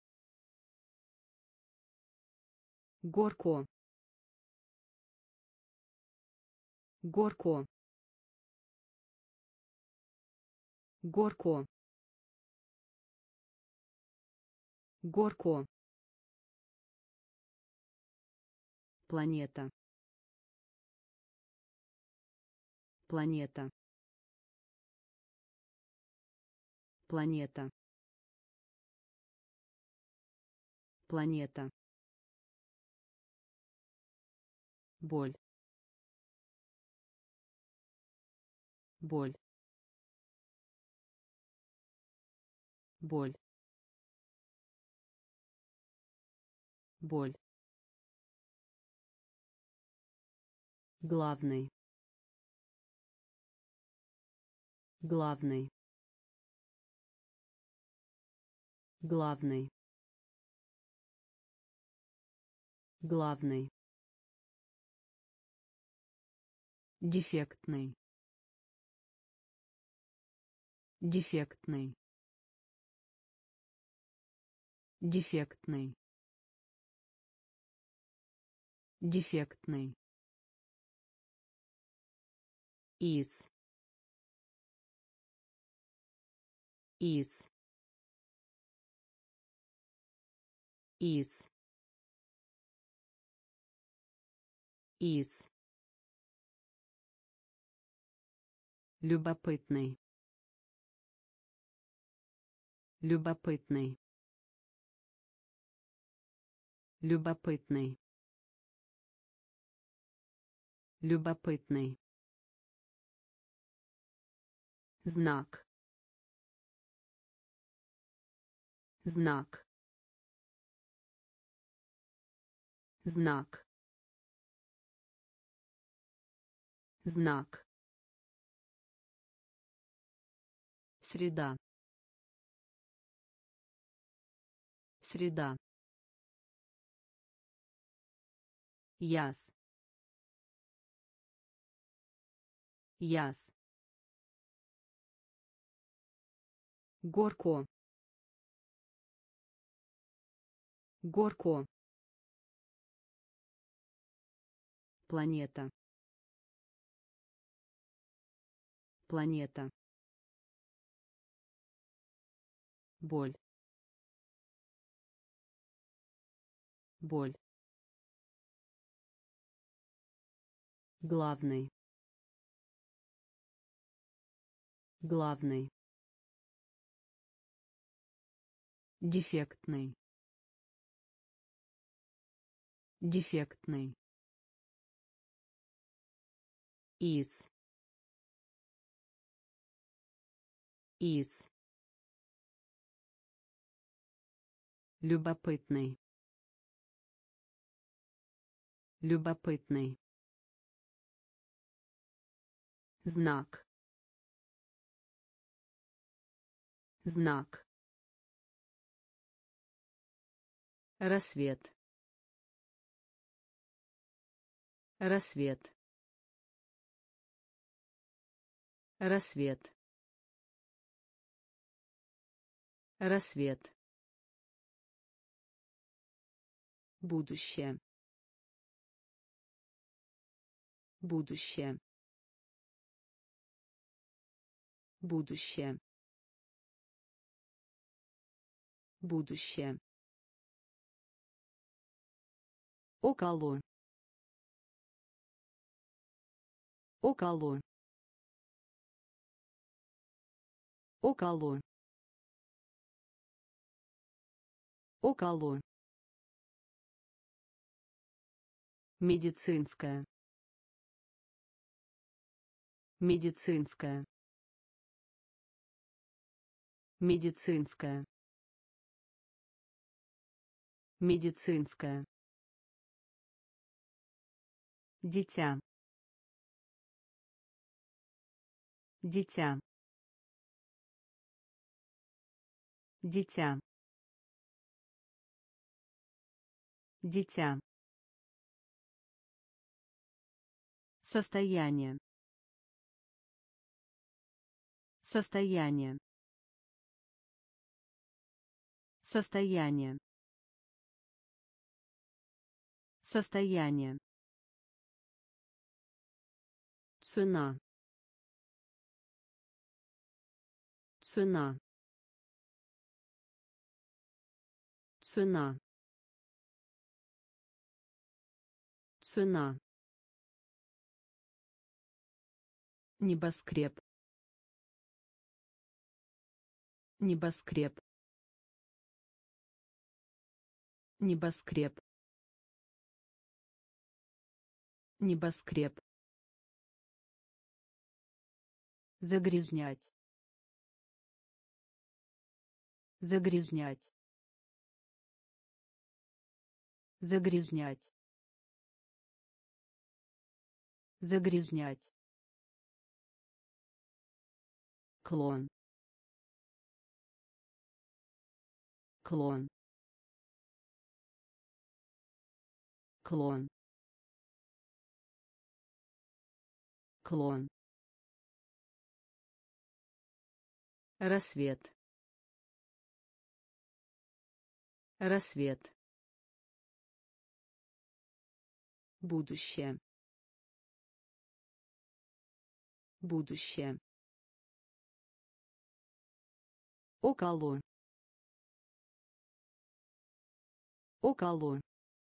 Горко. Горко. Горко. Горко. Планета. Планета. Планета. Планета. Боль. Боль. Боль. Боль. Главный. Главный. Главный. Главный. Дефектный. Дефектный. Дефектный. Дефектный. Из. Из. Из. Из. Любопытный. Любопытный. Любопытный. Любопытный. Знак. Знак. Знак. Знак. Среда. Среда. Яс. Яс. Горко. Горко. Планета. Планета. Боль. Боль. Главный. Главный. Дефектный. Дефектный. Из. Из. Любопытный. Любопытный. Знак. Знак. Рассвет. Рассвет. Рассвет. Рассвет. Будущее. Будущее. Будущее. Будущее. Около. Около. Около. Около. Медицинская. Медицинская. Медицинская. Медицинская. Дитя. Дитя. Дитя. Дитя. Состояние. Состояние. Состояние. Состояние. Цена. Цена. Цена. Цена. Небоскреб. Небоскреб. Небоскреб. Небоскреб. Загрязнять. Загрязнять. Загрязнять. Загрязнять. Клон. Клон. Клон. Клон. Рассвет. Рассвет. Будущее. Будущее. Около. Около.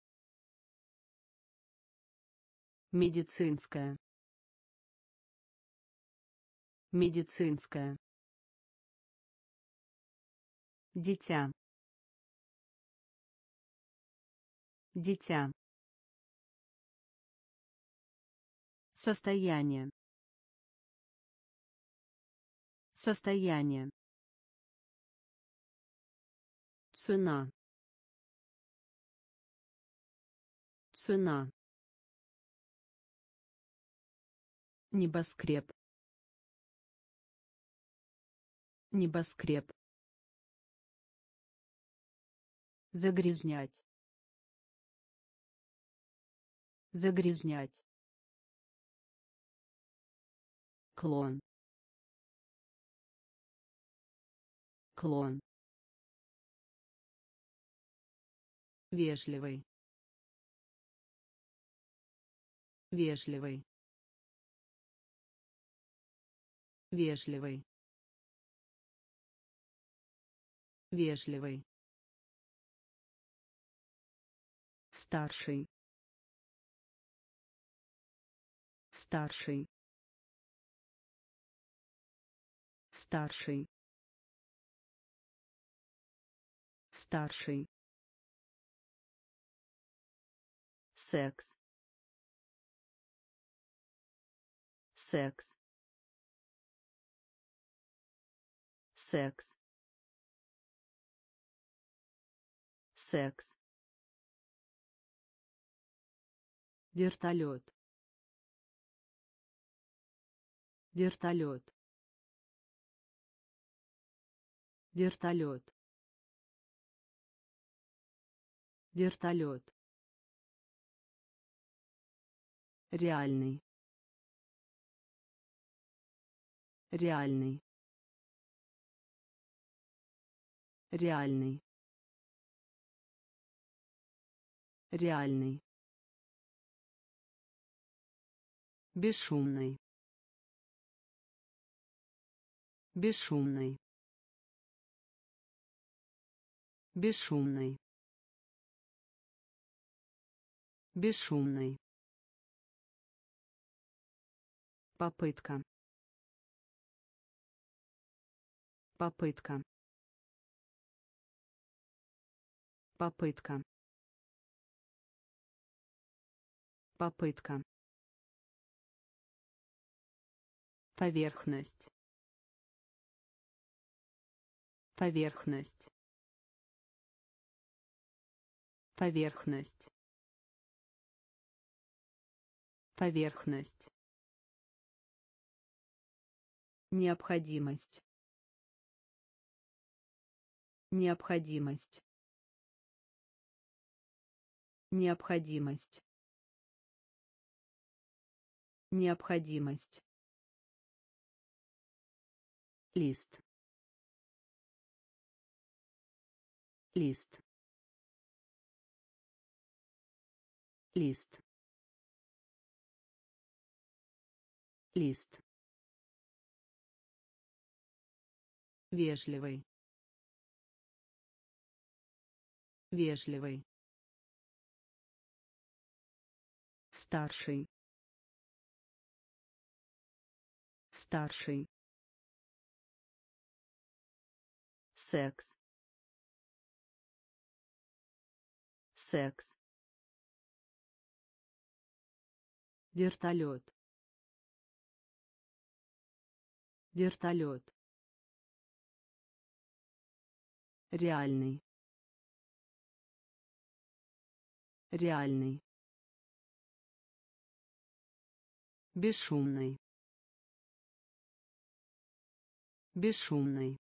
Медицинская. Медицинская. Дитя. Дитя. Состояние. Состояние. Цена. Цена. Небоскреб. Небоскреб. Загрязнять. Загрязнять. Клон. Клон. Вежливый. Вежливый. Вежливый. Вежливый. Старший. Старший. Старший. Старший. Секс. Секс. Секс. Секс. Вертолет. Вертолет. Вертолет. Вертолет. Реальный. Реальный. Реальный. Реальный. Бесшумный. Бесшумный. Бесшумный. Бесшумный. Попытка. Попытка. Попытка. Попытка. Поверхность. Поверхность. Поверхность. Поверхность. Необходимость. Необходимость. Необходимость. Необходимость. Лист. Лист. Лист. Лист. Вежливый. Вежливый. Старший. Старший. Секс. Секс. Вертолет. Вертолет. Реальный. Реальный. Бесшумный. Бесшумный.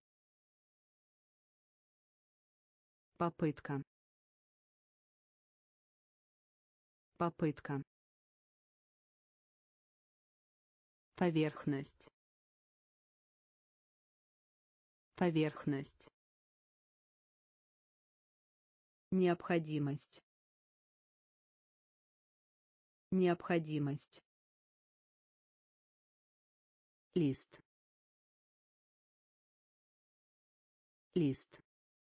Попытка. Попытка. Поверхность. Поверхность. Необходимость. Необходимость. Лист. Лист.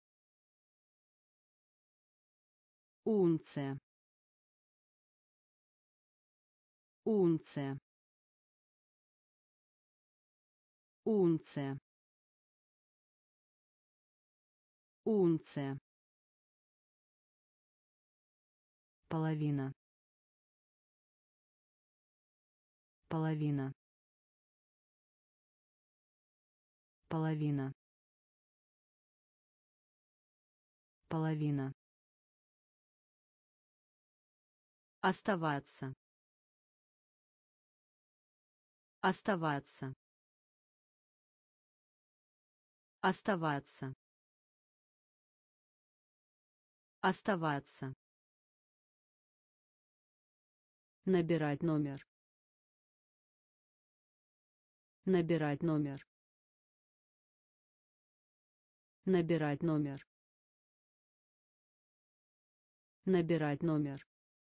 Унция. Унция. Унция. Унция. Половина. Половина. Половина. Половина. Оставаться. Оставаться. Оставаться. Оставаться. Набирать номер. Набирать номер. Набирать номер. Набирать номер.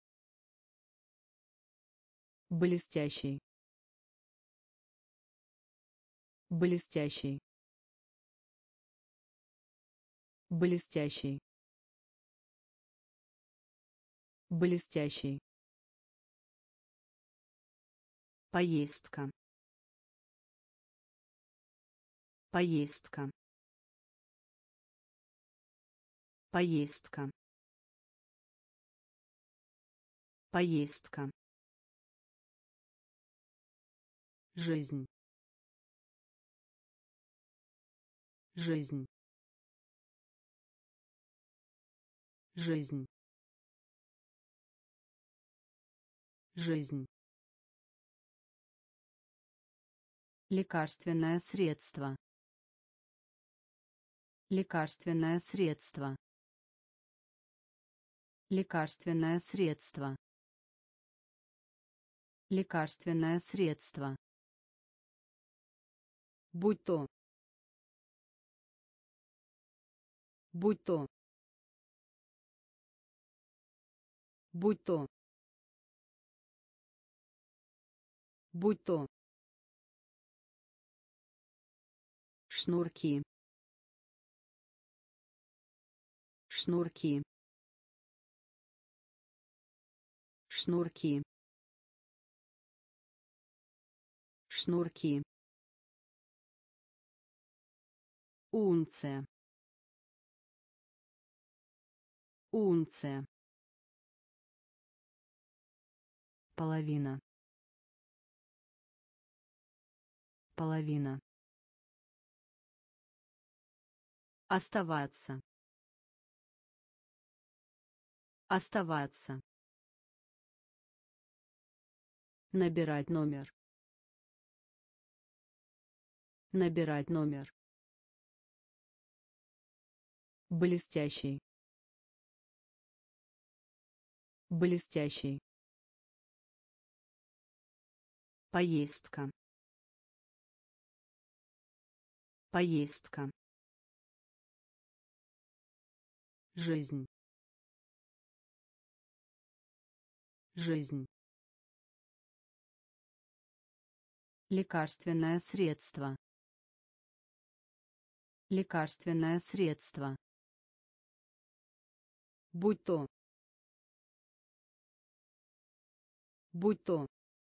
Блестящий. Блестящий. Блестящий. Блестящий. Поездка. Поездка. Поездка. Поездка. Жизнь. Жизнь. Жизнь. Жизнь. Лекарственное средство. Лекарственное средство. Лекарственное средство. Лекарственное средство. Будь то. Будь то. Будь то. Будь то. Шнурки. Шнурки. Шнурки. Шнурки. Унция. Унция. Половина. Половина. Оставаться. Оставаться. Набирать номер. Набирать номер. Блестящий. Блестящий. Поездка. Поездка. Жизнь. Жизнь. Лекарственное средство. Лекарственное средство. Будь то. Будь то.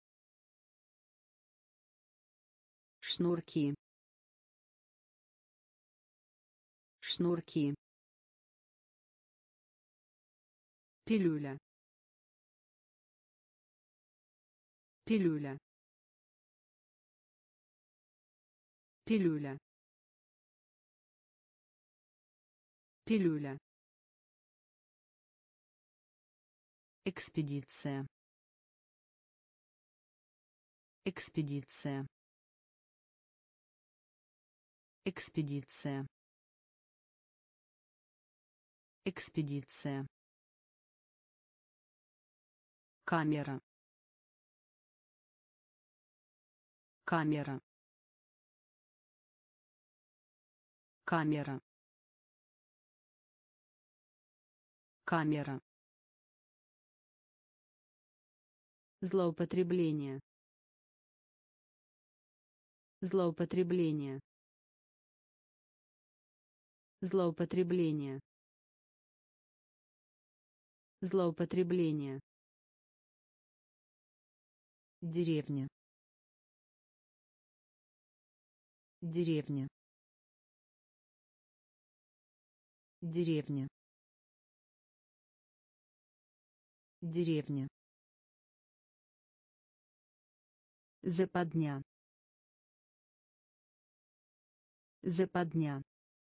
Шнурки. Шнурки. Пилюля. Пилюля. Пилюля. Пилюля. Экспедиция. Экспедиция. Экспедиция. Экспедиция. Камера. Камера. Камера. Камера. Злоупотребление. Злоупотребление. Злоупотребление. Злоупотребление. Деревня. Деревня. Деревня. Деревня. Западня. Западня.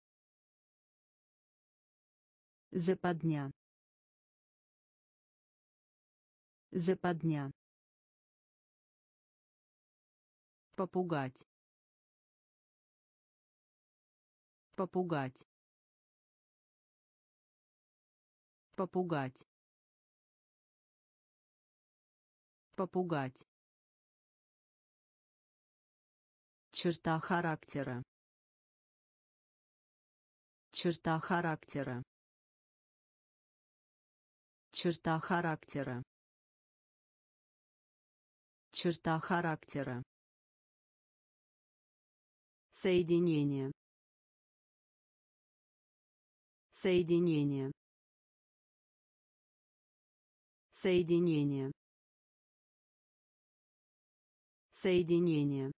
Западня. Западня. Попугать. Попугать. Попугать. Попугать. Черта характера. Черта характера. Черта характера. Черта характера. Соединение. Соединение. Соединение. Соединение.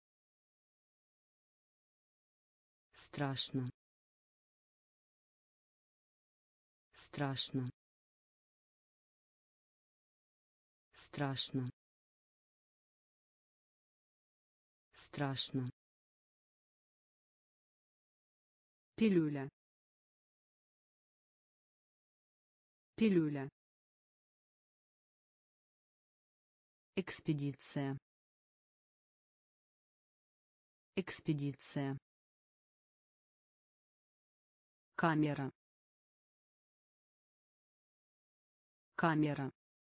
Страшно. Страшно. Страшно. Страшно. Пилюля. Пилюля. Экспедиция. Экспедиция. Камера. Камера.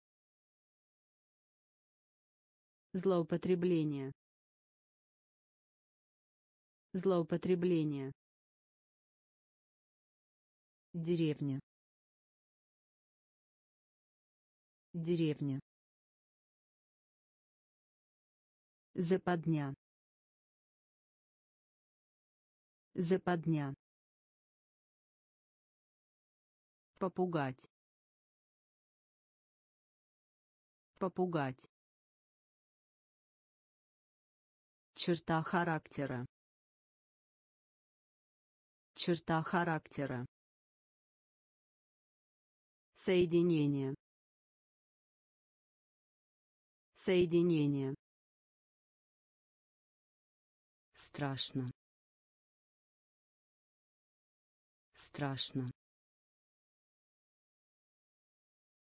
Злоупотребление. Злоупотребление. Деревня. Деревня. Западня. Западня. Попугать. Попугать. Черта характера. Черта характера. Соединение. Соединение. Страшно. Страшно.